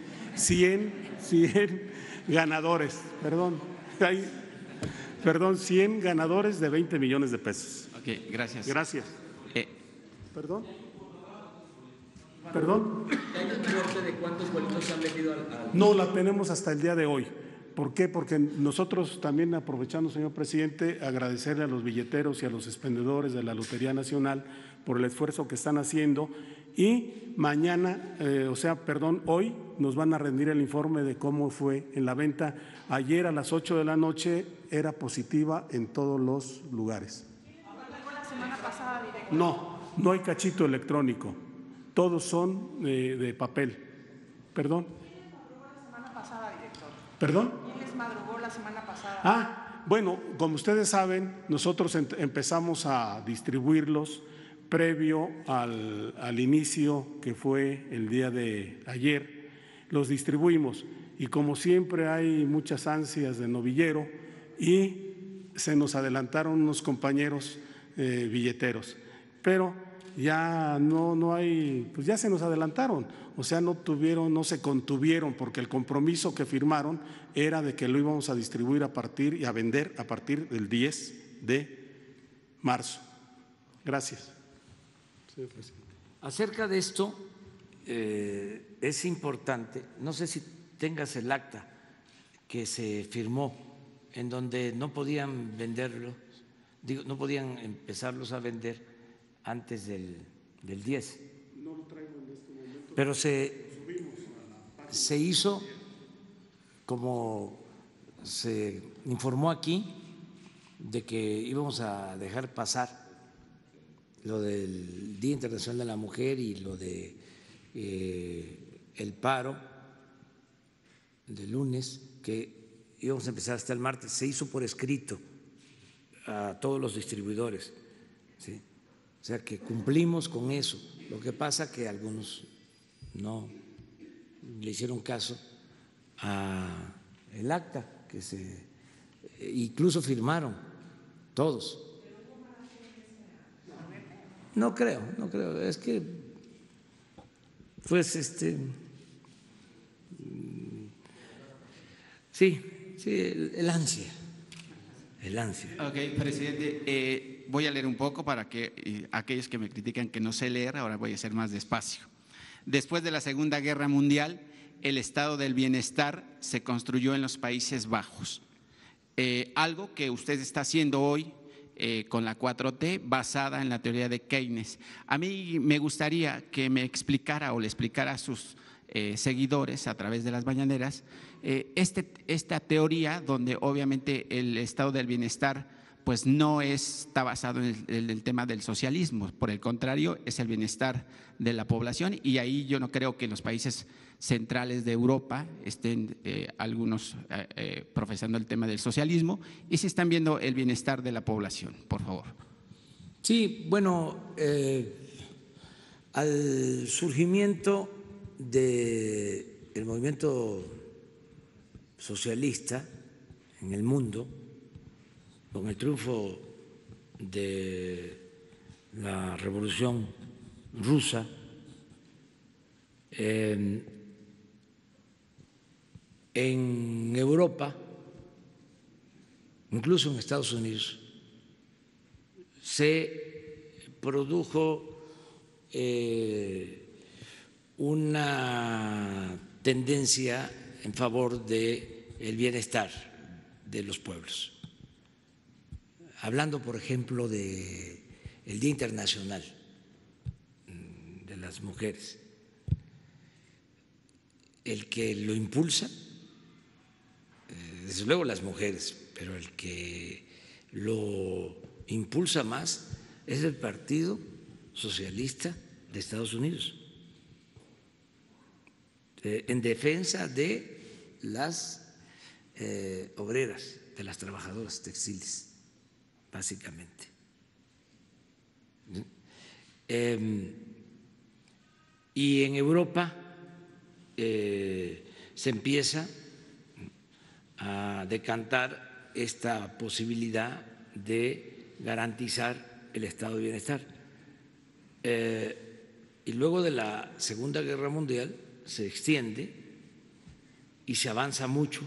ganadores. Perdón, 100 ganadores de 20 millones de pesos. Ok, gracias. Gracias. ¿Perdón? ¿Hay un reporte de cuántos boletos se han vendido al... No la tenemos hasta el día de hoy. ¿Por qué? Porque nosotros también, aprovechando, señor presidente, agradecerle a los billeteros y a los expendedores de la Lotería Nacional por el esfuerzo que están haciendo y mañana, hoy nos van a rendir el informe de cómo fue en la venta. Ayer a las 8 de la noche era positiva en todos los lugares. No hay cachito electrónico, todos son de papel. ¿Perdón? ¿Perdón? ¿Quién les madrugó la semana pasada? Bueno, como ustedes saben, nosotros empezamos a distribuirlos previo al inicio, que fue el día de ayer. Los distribuimos y como siempre hay muchas ansias de novillero y se nos adelantaron unos compañeros billeteros, pero ya no hay, pues ya se nos adelantaron, o sea, no se contuvieron porque el compromiso que firmaron era de que lo íbamos a distribuir y a vender a partir del 10 de marzo. Gracias. Señor presidente. Acerca de esto, es importante, no sé si tengas el acta que se firmó en donde no podían venderlos, no podían empezarlos a vender antes del 10. No lo traigo en este momento. Pero se hizo, como se informó aquí, de que íbamos a dejar pasar lo del Día Internacional de la Mujer y lo de el paro del lunes, que íbamos a empezar hasta el martes. Se hizo por escrito a todos los distribuidores, ¿sí? O sea que cumplimos con eso. Lo que pasa que algunos no le hicieron caso a el acta que incluso firmaron todos. No creo, es que pues sí, el ansia. Ok, presidente, voy a leer un poco para que aquellos que me critican que no sé leer, ahora voy a hacer más despacio. Después de la Segunda Guerra Mundial, el estado del bienestar se construyó en los Países Bajos. Algo que usted está haciendo hoy con la 4T basada en la teoría de Keynes. A mí me gustaría que me explicara o le explicara a sus seguidores a través de las mañaneras esta teoría donde obviamente el estado del bienestar pues no está basado en el tema del socialismo, por el contrario, es el bienestar de la población, y ahí yo no creo que en los países centrales de Europa estén algunos profesando el tema del socialismo, y si están viendo el bienestar de la población, por favor. Sí, bueno, al surgimiento del movimiento socialista en el mundo, con el triunfo de la Revolución Rusa, en Europa, incluso en Estados Unidos, se produjo una tendencia en favor del bienestar de los pueblos. Hablando, por ejemplo, del Día Internacional de las Mujeres, el que lo impulsa, desde luego las mujeres, pero el que lo impulsa más es el Partido Socialista de Estados Unidos, en defensa de las obreras, de las trabajadoras textiles, básicamente. Y en Europa se empieza a decantar esta posibilidad de garantizar el estado de bienestar. Y luego de la Segunda Guerra Mundial se extiende y se avanza mucho,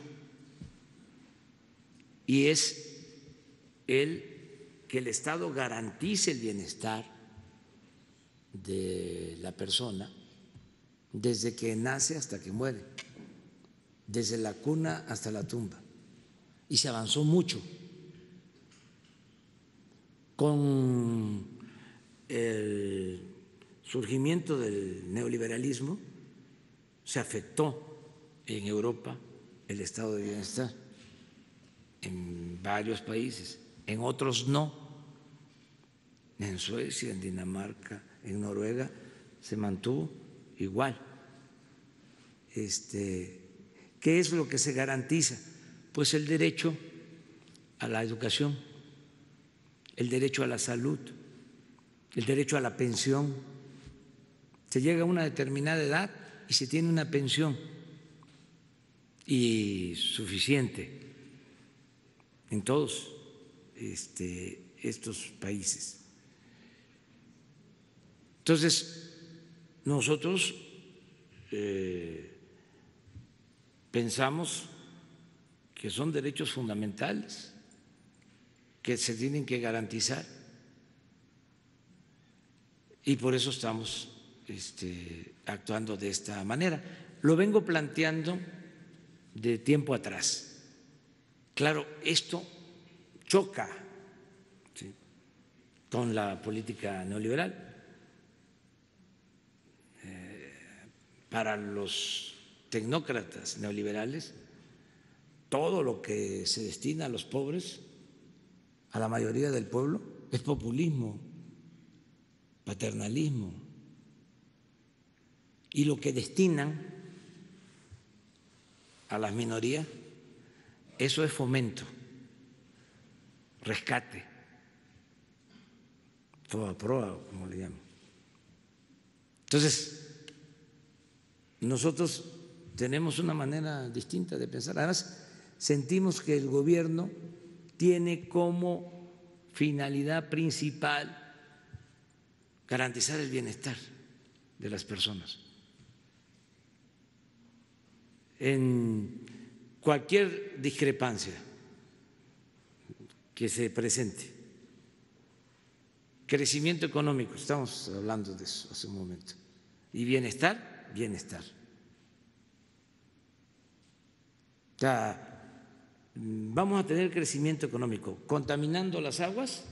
y es que el Estado garantice el bienestar de la persona desde que nace hasta que muere, desde la cuna hasta la tumba, y se avanzó mucho. Con el surgimiento del neoliberalismo se afectó en Europa el estado de bienestar, en varios países, en otros no. En Suecia, en Dinamarca, en Noruega se mantuvo igual. ¿Qué es lo que se garantiza? Pues el derecho a la educación, el derecho a la salud, el derecho a la pensión. Se llega a una determinada edad y se tiene una pensión, y suficiente en todos estos países. Entonces, nosotros pensamos que son derechos fundamentales que se tienen que garantizar, y por eso estamos actuando de esta manera. Lo vengo planteando de tiempo atrás. Claro, esto choca, ¿sí?, con la política neoliberal. Para los tecnócratas neoliberales, todo lo que se destina a los pobres, a la mayoría del pueblo, es populismo, paternalismo. Y lo que destinan a las minorías, eso es fomento, rescate, proa, como le llaman. Entonces, nosotros tenemos una manera distinta de pensar. Además, sentimos que el gobierno tiene como finalidad principal garantizar el bienestar de las personas. En cualquier discrepancia que se presente, crecimiento económico, estamos hablando de eso hace un momento, y bienestar, bienestar. O sea, vamos a tener crecimiento económico contaminando las aguas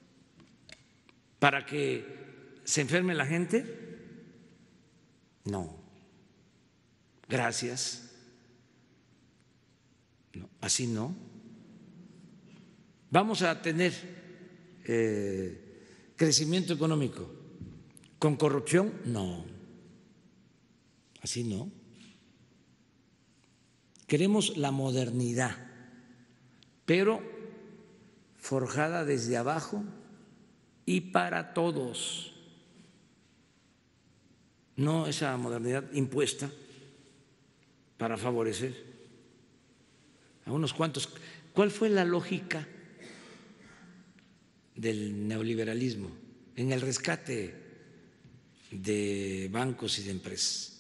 para que se enferme la gente. No, gracias. No, así no. ¿Vamos a tener crecimiento económico con corrupción? No, así no. Queremos la modernidad, pero forjada desde abajo y para todos, no esa modernidad impuesta para favorecer a unos cuantos. ¿Cuál fue la lógica del neoliberalismo en el rescate de bancos y de empresas?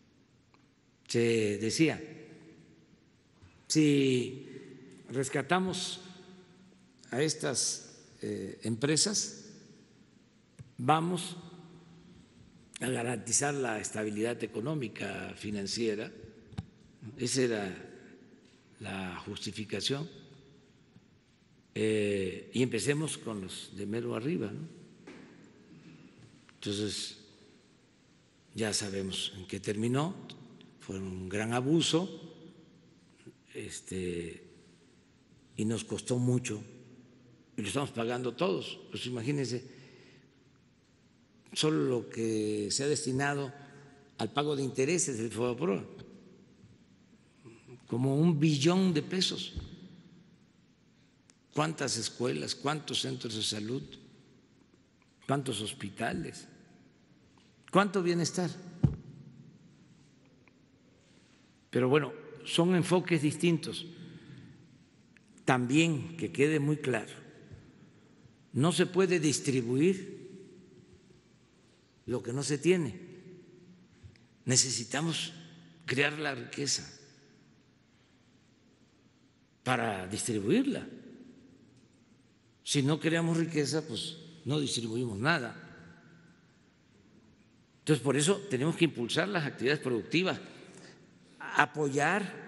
Se decía, si rescatamos a estas empresas, vamos a garantizar la estabilidad económica, financiera. Esa era la justificación. Y empecemos con los de mero arriba, ¿no? Entonces, ya sabemos en qué terminó. Fue un gran abuso, y nos costó mucho, y lo estamos pagando todos. Pues imagínense, solo lo que se ha destinado al pago de intereses del FOBAPROA, como 1 billón de pesos. ¿Cuántas escuelas, cuántos centros de salud, cuántos hospitales, cuánto bienestar? Pero bueno, son enfoques distintos. También que quede muy claro, no se puede distribuir lo que no se tiene. Necesitamos crear la riqueza para distribuirla. Si no creamos riqueza, pues no distribuimos nada. Entonces, por eso tenemos que impulsar las actividades productivas, apoyar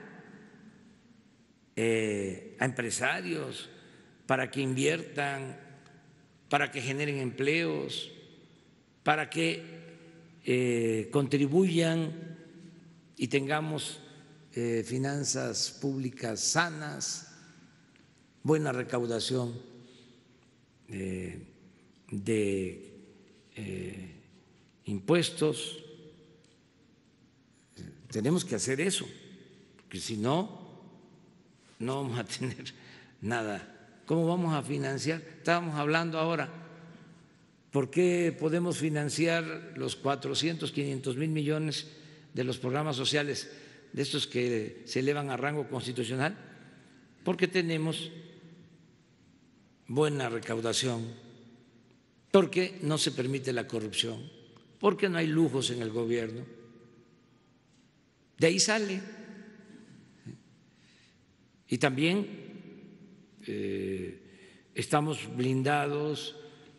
a empresarios para que inviertan, para que generen empleos, para que contribuyan y tengamos finanzas públicas sanas, buena recaudación de impuestos. Tenemos que hacer eso, porque si no, no vamos a tener nada. ¿Cómo vamos a financiar? Estábamos hablando ahora, ¿por qué podemos financiar los 400, 500 mil millones de los programas sociales, de estos que se elevan a rango constitucional? Porque tenemos buena recaudación, porque no se permite la corrupción, porque no hay lujos en el gobierno. De ahí sale. Y también estamos blindados,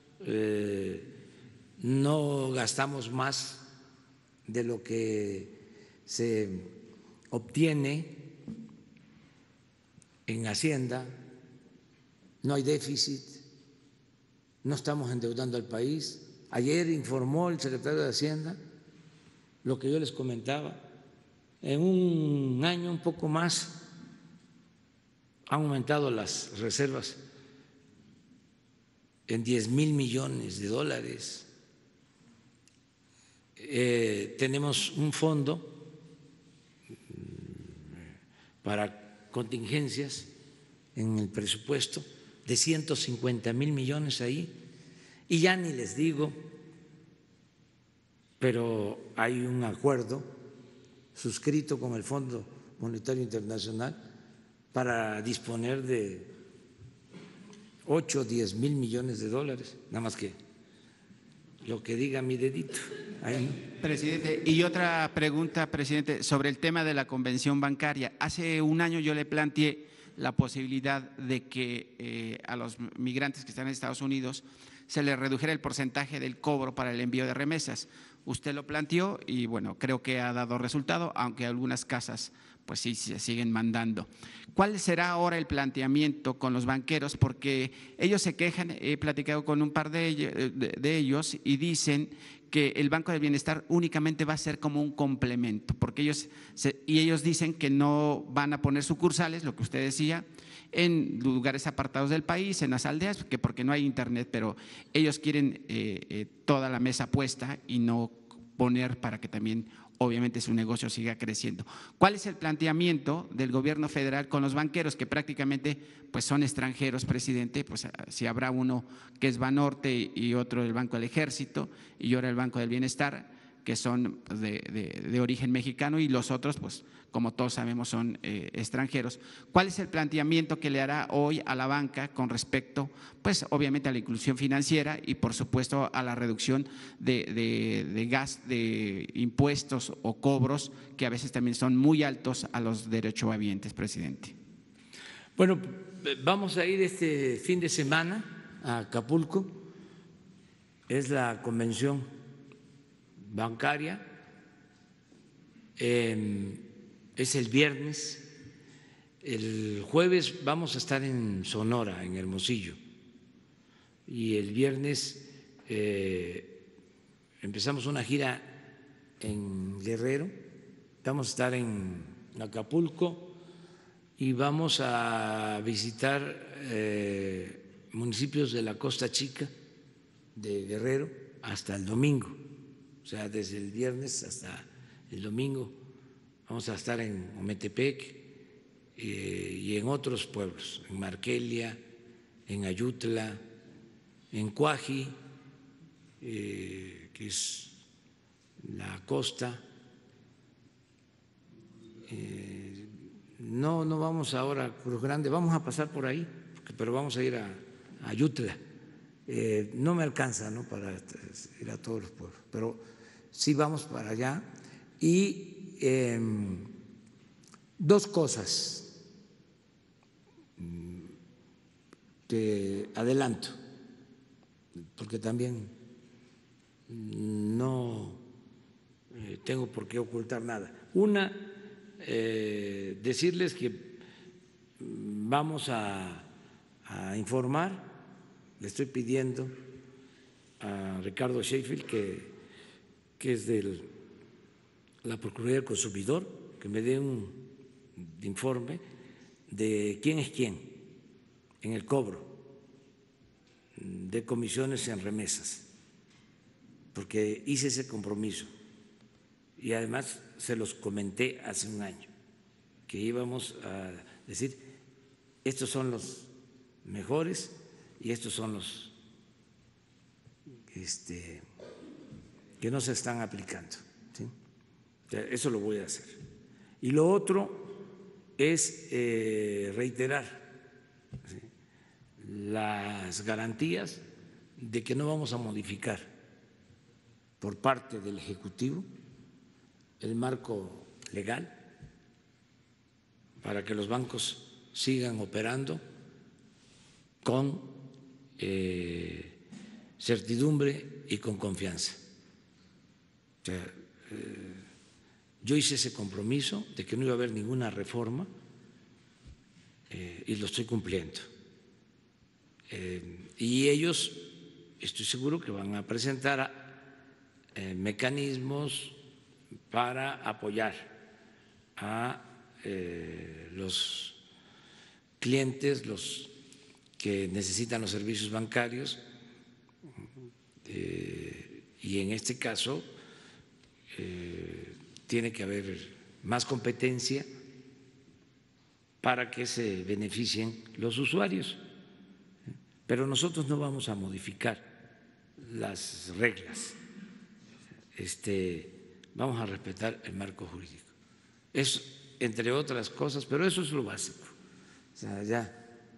no gastamos más de lo que se obtiene en Hacienda, no hay déficit, no estamos endeudando al país. Ayer informó el secretario de Hacienda lo que yo les comentaba, en un año un poco más han aumentado las reservas en 10,000 millones de dólares. Tenemos un fondo para contingencias en el presupuesto de 150,000 millones ahí, y ya ni les digo, pero hay un acuerdo suscrito con el Fondo Monetario Internacional para disponer de 8 o 10,000 millones de dólares, nada más que lo que diga mi dedito. Ahí. Presidente, y otra pregunta, presidente, sobre el tema de la convención bancaria. Hace un año yo le planteé la posibilidad de que a los migrantes que están en Estados Unidos se les redujera el porcentaje del cobro para el envío de remesas. Usted lo planteó y, bueno, creo que ha dado resultado, aunque algunas casas pues sí, se siguen mandando. ¿Cuál será ahora el planteamiento con los banqueros? Porque ellos se quejan, he platicado con un par de ellos y dicen que el Banco del Bienestar únicamente va a ser como un complemento, porque ellos dicen que no van a poner sucursales, lo que usted decía, en lugares apartados del país, en las aldeas, que porque no hay internet, pero ellos quieren toda la mesa puesta y no poner para que también obviamente su negocio siga creciendo. ¿Cuál es el planteamiento del gobierno federal con los banqueros que prácticamente pues son extranjeros, presidente? Pues si habrá uno que es Banorte y otro el Banco del Ejército y ahora el Banco del Bienestar, que son de origen mexicano, y los otros, pues como todos sabemos, son extranjeros. ¿Cuál es el planteamiento que le hará hoy a la banca con respecto, pues obviamente a la inclusión financiera y por supuesto a la reducción de impuestos o cobros que a veces también son muy altos a los derechohabientes, presidente? Bueno, vamos a ir este fin de semana a Acapulco, es la convención bancaria, es el viernes, el jueves vamos a estar en Sonora, en Hermosillo, y el viernes empezamos una gira en Guerrero, vamos a estar en Acapulco y vamos a visitar municipios de la Costa Chica de Guerrero hasta el domingo. O sea, desde el viernes hasta el domingo vamos a estar en Ometepec y en otros pueblos, en Marquelia, en Ayutla, en Cuaji, que es la costa. No vamos ahora a Cruz Grande, vamos a pasar por ahí, pero vamos a ir a Ayutla. No me alcanza, ¿no?, para ir a todos los pueblos, pero sí vamos para allá. Y dos cosas te adelanto, porque también no tengo por qué ocultar nada. Una, decirles que vamos a informar, le estoy pidiendo a Ricardo Sheffield, que es de la Procuraduría del Consumidor, que me dé un informe de quién es quién en el cobro de comisiones en remesas, porque hice ese compromiso y además se los comenté hace un año, que íbamos a decir, estos son los mejores y estos son los que no se están aplicando, ¿sí? Eso lo voy a hacer. Y lo otro es reiterar, ¿sí?, las garantías de que no vamos a modificar por parte del Ejecutivo el marco legal para que los bancos sigan operando con certidumbre y con confianza. O sea, yo hice ese compromiso de que no iba a haber ninguna reforma y lo estoy cumpliendo. Y ellos, estoy seguro que van a presentar mecanismos para apoyar a los clientes, los que necesitan los servicios bancarios, y en este caso tiene que haber más competencia para que se beneficien los usuarios. Pero nosotros no vamos a modificar las reglas, vamos a respetar el marco jurídico. Es entre otras cosas, pero eso es lo básico. O sea, ya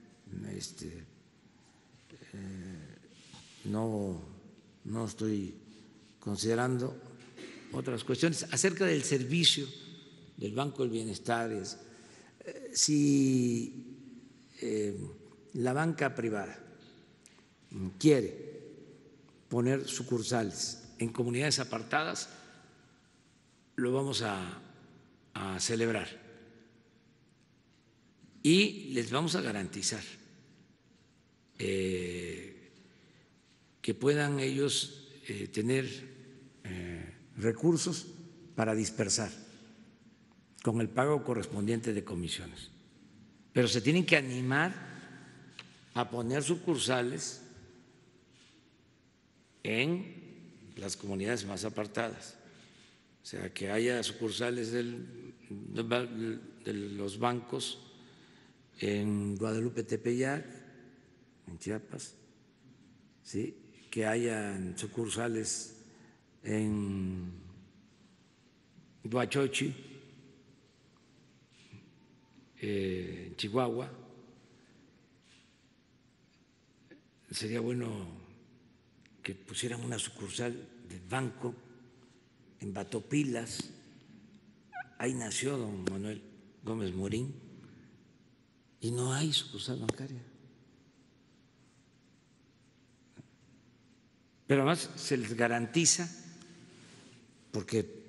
no estoy considerando otras cuestiones. Acerca del servicio del Banco del Bienestar, si la banca privada quiere poner sucursales en comunidades apartadas, lo vamos a celebrar y les vamos a garantizar que puedan ellos tener recursos para dispersar con el pago correspondiente de comisiones. Pero se tienen que animar a poner sucursales en las comunidades más apartadas. O sea, que haya sucursales de los bancos en Guadalupe Tepeyac, en Chiapas, ¿sí? Que haya sucursales en Huachochi, en Chihuahua. Sería bueno que pusieran una sucursal del banco en Batopilas. Ahí nació don Manuel Gómez Morín y no hay sucursal bancaria. Pero además se les garantiza, porque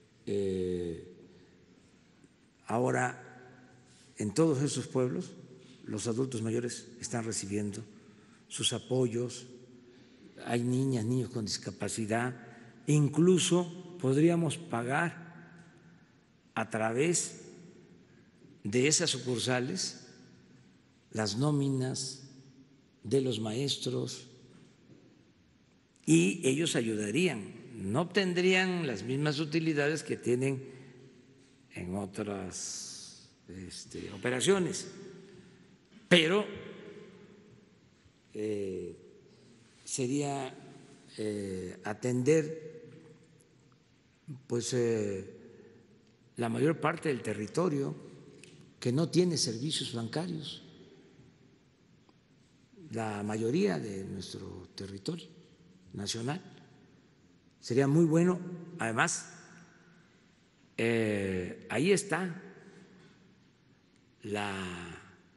ahora en todos esos pueblos los adultos mayores están recibiendo sus apoyos, hay niñas, niños con discapacidad, e incluso podríamos pagar a través de esas sucursales las nóminas de los maestros y ellos ayudarían, no obtendrían las mismas utilidades que tienen en otras operaciones, pero sería atender pues la mayor parte del territorio que no tiene servicios bancarios, la mayoría de nuestro territorio nacional. Sería muy bueno, además, ahí está la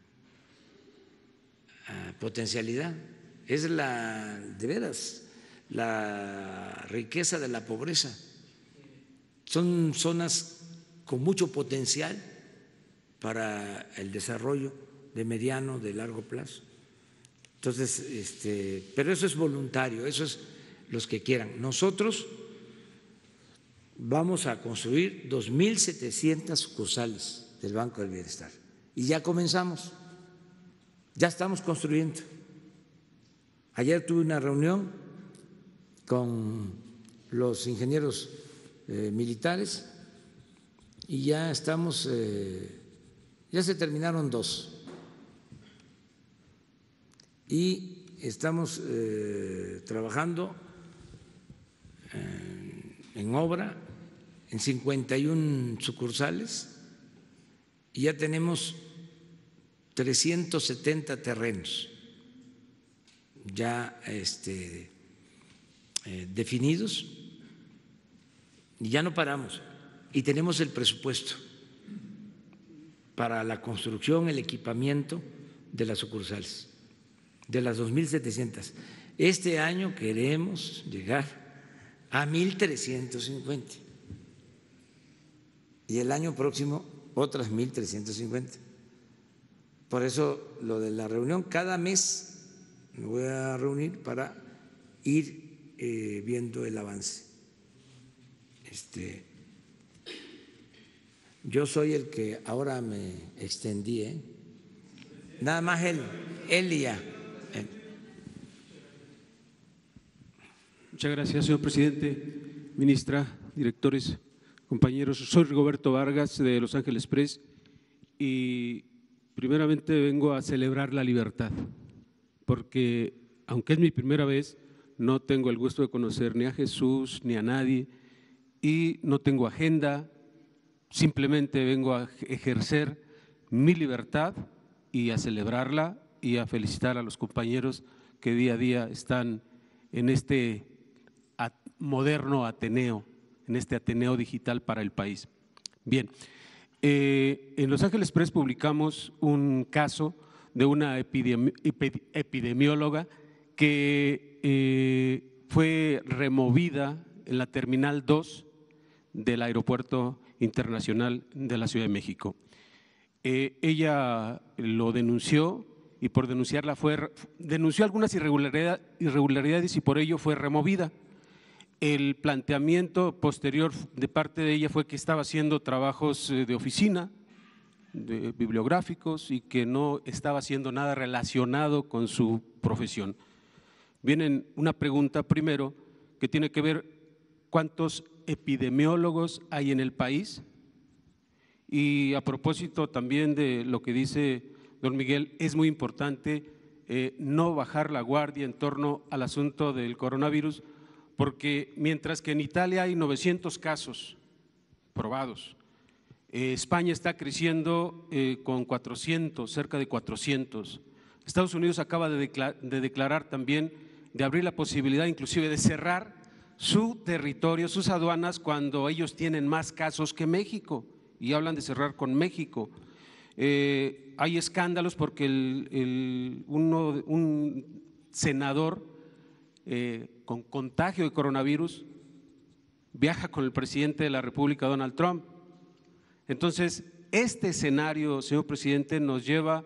potencialidad, es de veras la riqueza de la pobreza. Son zonas con mucho potencial para el desarrollo de mediano, de largo plazo. Entonces, pero eso es voluntario, eso es los que quieran. Nosotros vamos a construir 2.700 sucursales del Banco del Bienestar y ya comenzamos, ya estamos construyendo. Ayer tuve una reunión con los ingenieros militares y ya estamos, ya se terminaron 2 y estamos trabajando en obra en 51 sucursales y ya tenemos 370 terrenos ya definidos y ya no paramos y tenemos el presupuesto para la construcción, el equipamiento de las sucursales, de las 2.700. Este año queremos llegar a 1.350 y el año próximo otras 1.350. Por eso lo de la reunión, cada mes me voy a reunir para ir viendo el avance. Yo soy el que ahora me extendí, nada más él y ya. Muchas gracias, señor presidente, ministra, directores, compañeros. Soy Rigoberto Vargas de Los Ángeles Press y primeramente vengo a celebrar la libertad, porque aunque es mi primera vez, no tengo el gusto de conocer ni a Jesús ni a nadie y no tengo agenda, simplemente vengo a ejercer mi libertad y a celebrarla y a felicitar a los compañeros que día a día están en este moderno Ateneo, en este Ateneo digital para el país. Bien, en Los Ángeles Press publicamos un caso de una epidemióloga que fue removida en la Terminal 2 del Aeropuerto Internacional de la Ciudad de México. ella lo denunció y por denunciarla denunció algunas irregularidades y por ello fue removida. El planteamiento posterior de parte de ella fue que estaba haciendo trabajos de oficina, bibliográficos, y que no estaba haciendo nada relacionado con su profesión. Viene una pregunta primero que tiene que ver cuántos epidemiólogos hay en el país, y a propósito también de lo que dice don Miguel, es muy importante no bajar la guardia en torno al asunto del coronavirus, porque mientras que en Italia hay 900 casos probados, España está creciendo con 400, cerca de 400. Estados Unidos acaba de declarar también de abrir la posibilidad inclusive de cerrar su territorio, sus aduanas, cuando ellos tienen más casos que México, y hablan de cerrar con México. Hay escándalos porque un senador con contagio de coronavirus viaja con el presidente de la República, Donald Trump. Entonces, este escenario, señor presidente, nos lleva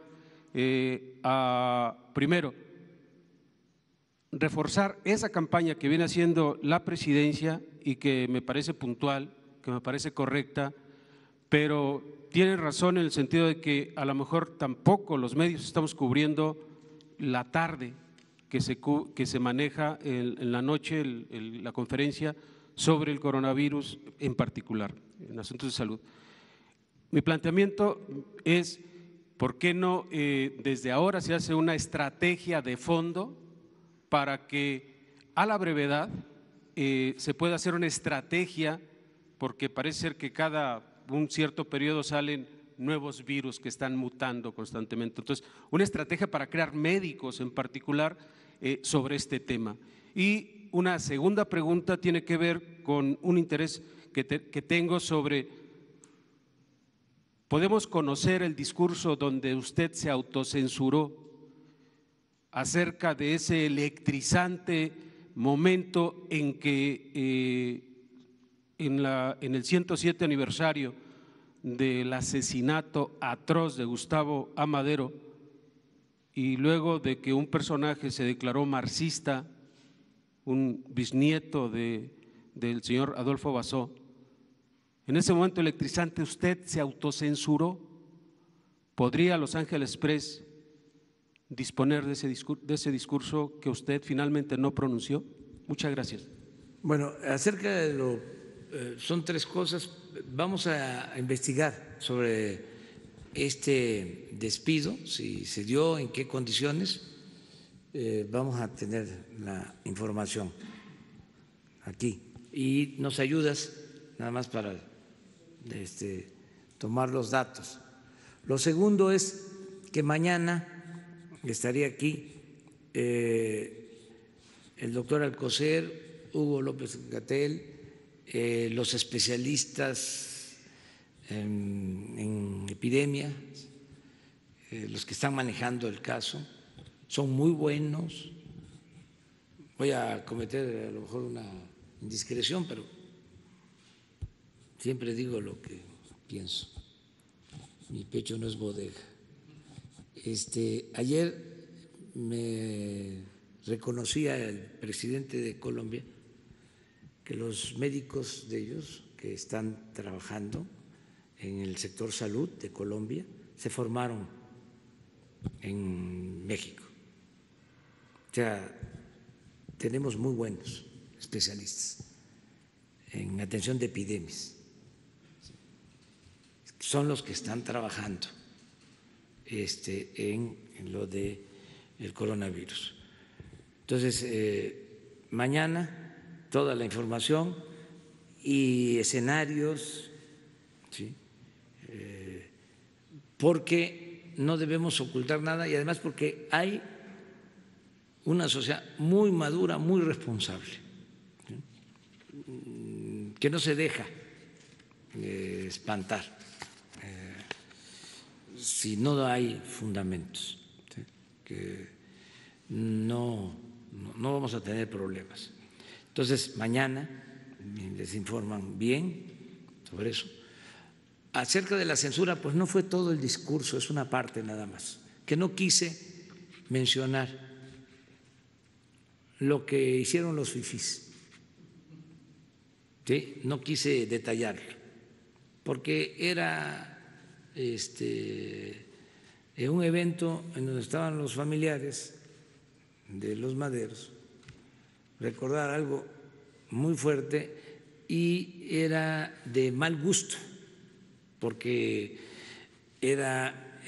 a, primero, reforzar esa campaña que viene haciendo la presidencia y que me parece puntual, que me parece correcta, pero tiene razón en el sentido de que a lo mejor tampoco los medios estamos cubriendo la tarde que se maneja en la noche, la conferencia sobre el coronavirus en particular, en asuntos de salud. Mi planteamiento es, ¿por qué no desde ahora se hace una estrategia de fondo para que a la brevedad se pueda hacer una estrategia, porque parece ser que cada un cierto periodo salen nuevos virus que están mutando constantemente? Entonces, una estrategia para crear médicos en particular sobre este tema. Y una segunda pregunta tiene que ver con un interés que tengo sobre, ¿podemos conocer el discurso donde usted se autocensuró acerca de ese electrizante momento en que en el 107 aniversario del asesinato atroz de Gustavo A. Madero, y luego de que un personaje se declaró marxista, un bisnieto del señor Adolfo Basó, en ese momento electrizante usted se autocensuró? ¿Podría Los Ángeles Press disponer de ese discurso que usted finalmente no pronunció? Muchas gracias. Bueno, acerca de son tres cosas. Vamos a investigar sobre este despido, si se dio, en qué condiciones. Vamos a tener la información aquí y nos ayudas nada más para tomar los datos. Lo segundo es que mañana estaría aquí el doctor Alcocer, Hugo López-Gatell, los especialistas en epidemia, los que están manejando el caso, son muy buenos. Voy a cometer a lo mejor una indiscreción, pero siempre digo lo que pienso. Mi pecho no es bodega. Ayer me reconocía el presidente de Colombia que los médicos de ellos que están trabajando en el sector salud de Colombia se formaron en México. O sea, tenemos muy buenos especialistas en atención de epidemias. Son los que están trabajando en lo del coronavirus. Entonces, mañana toda la información y escenarios, ¿sí? Porque no debemos ocultar nada y además porque hay una sociedad muy madura, muy responsable, ¿sí? Que no se deja espantar si no hay fundamentos, ¿sí? Que no vamos a tener problemas. Entonces, mañana les informan bien sobre eso. acerca de la censura, pues no fue todo el discurso, es una parte nada más, que no quise mencionar lo que hicieron los fifís, ¿sí? No quise detallarlo, porque era un evento en donde estaban los familiares de los Maderos, recordar algo muy fuerte y era de mal gusto, porque era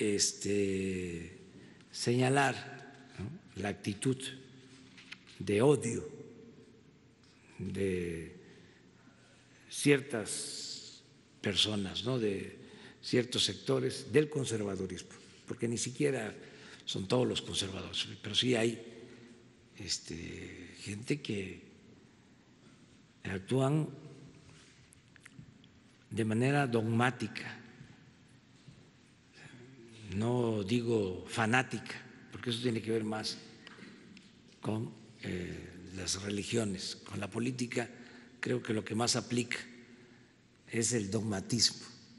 señalar, ¿no?, la actitud de odio de ciertas personas, ¿no?, de ciertos sectores del conservadurismo, porque ni siquiera son todos los conservadores, pero sí hay gente que actúan de manera dogmática, no digo fanática, porque eso tiene que ver más con las religiones, con la política. Creo que lo que más aplica es el dogmatismo.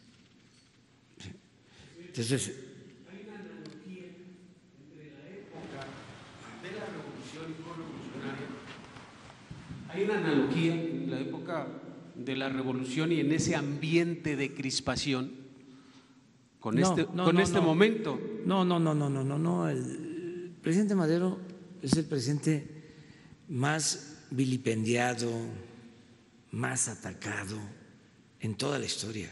Entonces, hay una analogía entre la época de la revolución y postrevolucionaria. Hay una analogía en la época de la revolución y en ese ambiente de crispación con este momento. No. El presidente Madero es el presidente más vilipendiado, más atacado en toda la historia.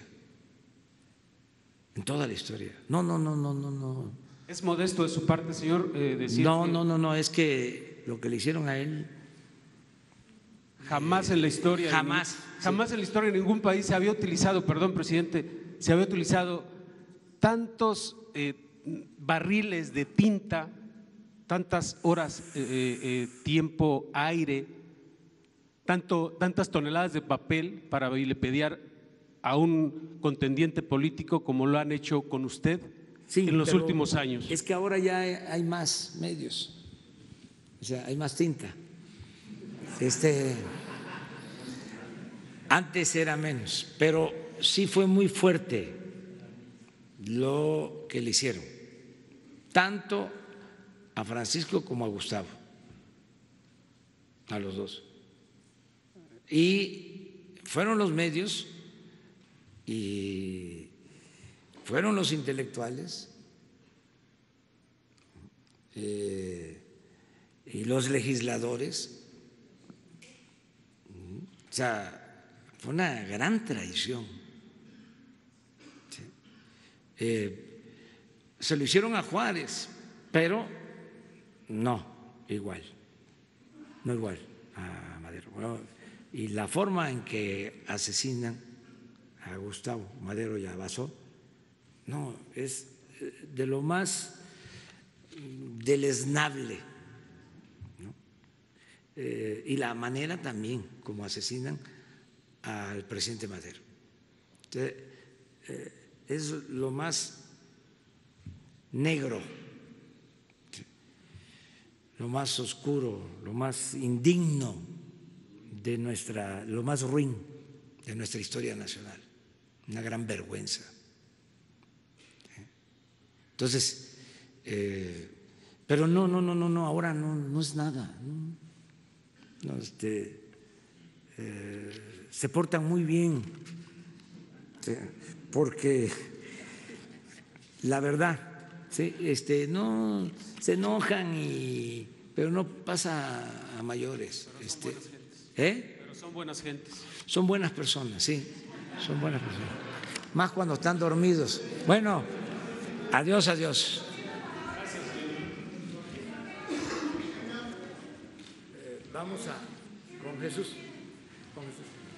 En toda la historia. No. Es modesto de su parte, señor, decir No, es que lo que le hicieron a él… Jamás en la historia. Jamás en la historia de ningún país se había utilizado, perdón, presidente, se había utilizado tantos barriles de tinta, tantas horas, tiempo, aire, tantas toneladas de papel para vilipendiar a un contendiente político como lo han hecho con usted en los últimos años. Es que ahora ya hay más medios, o sea, hay más tinta. Antes era menos, pero sí fue muy fuerte lo que le hicieron, tanto a Francisco como a Gustavo, a los dos. Y fueron los medios y fueron los intelectuales y los legisladores. O sea, fue una gran traición. Se lo hicieron a Juárez, pero no igual a Madero. Bueno, y la forma en que asesinan a Gustavo Madero y a Basso, no, es de lo más deleznable, ¿no? Y la manera también como asesinan al presidente Madero. Entonces, es lo más negro, lo más oscuro, lo más indigno de lo más ruin de nuestra historia nacional, una gran vergüenza. Entonces, pero no, ahora no es nada. No, se portan muy bien, porque la verdad, ¿sí? No se enojan pero no pasa a mayores. Pero son buenas gentes. Son buenas personas, sí, son buenas personas. Más cuando están dormidos. Bueno, adiós. Vamos con Jesús.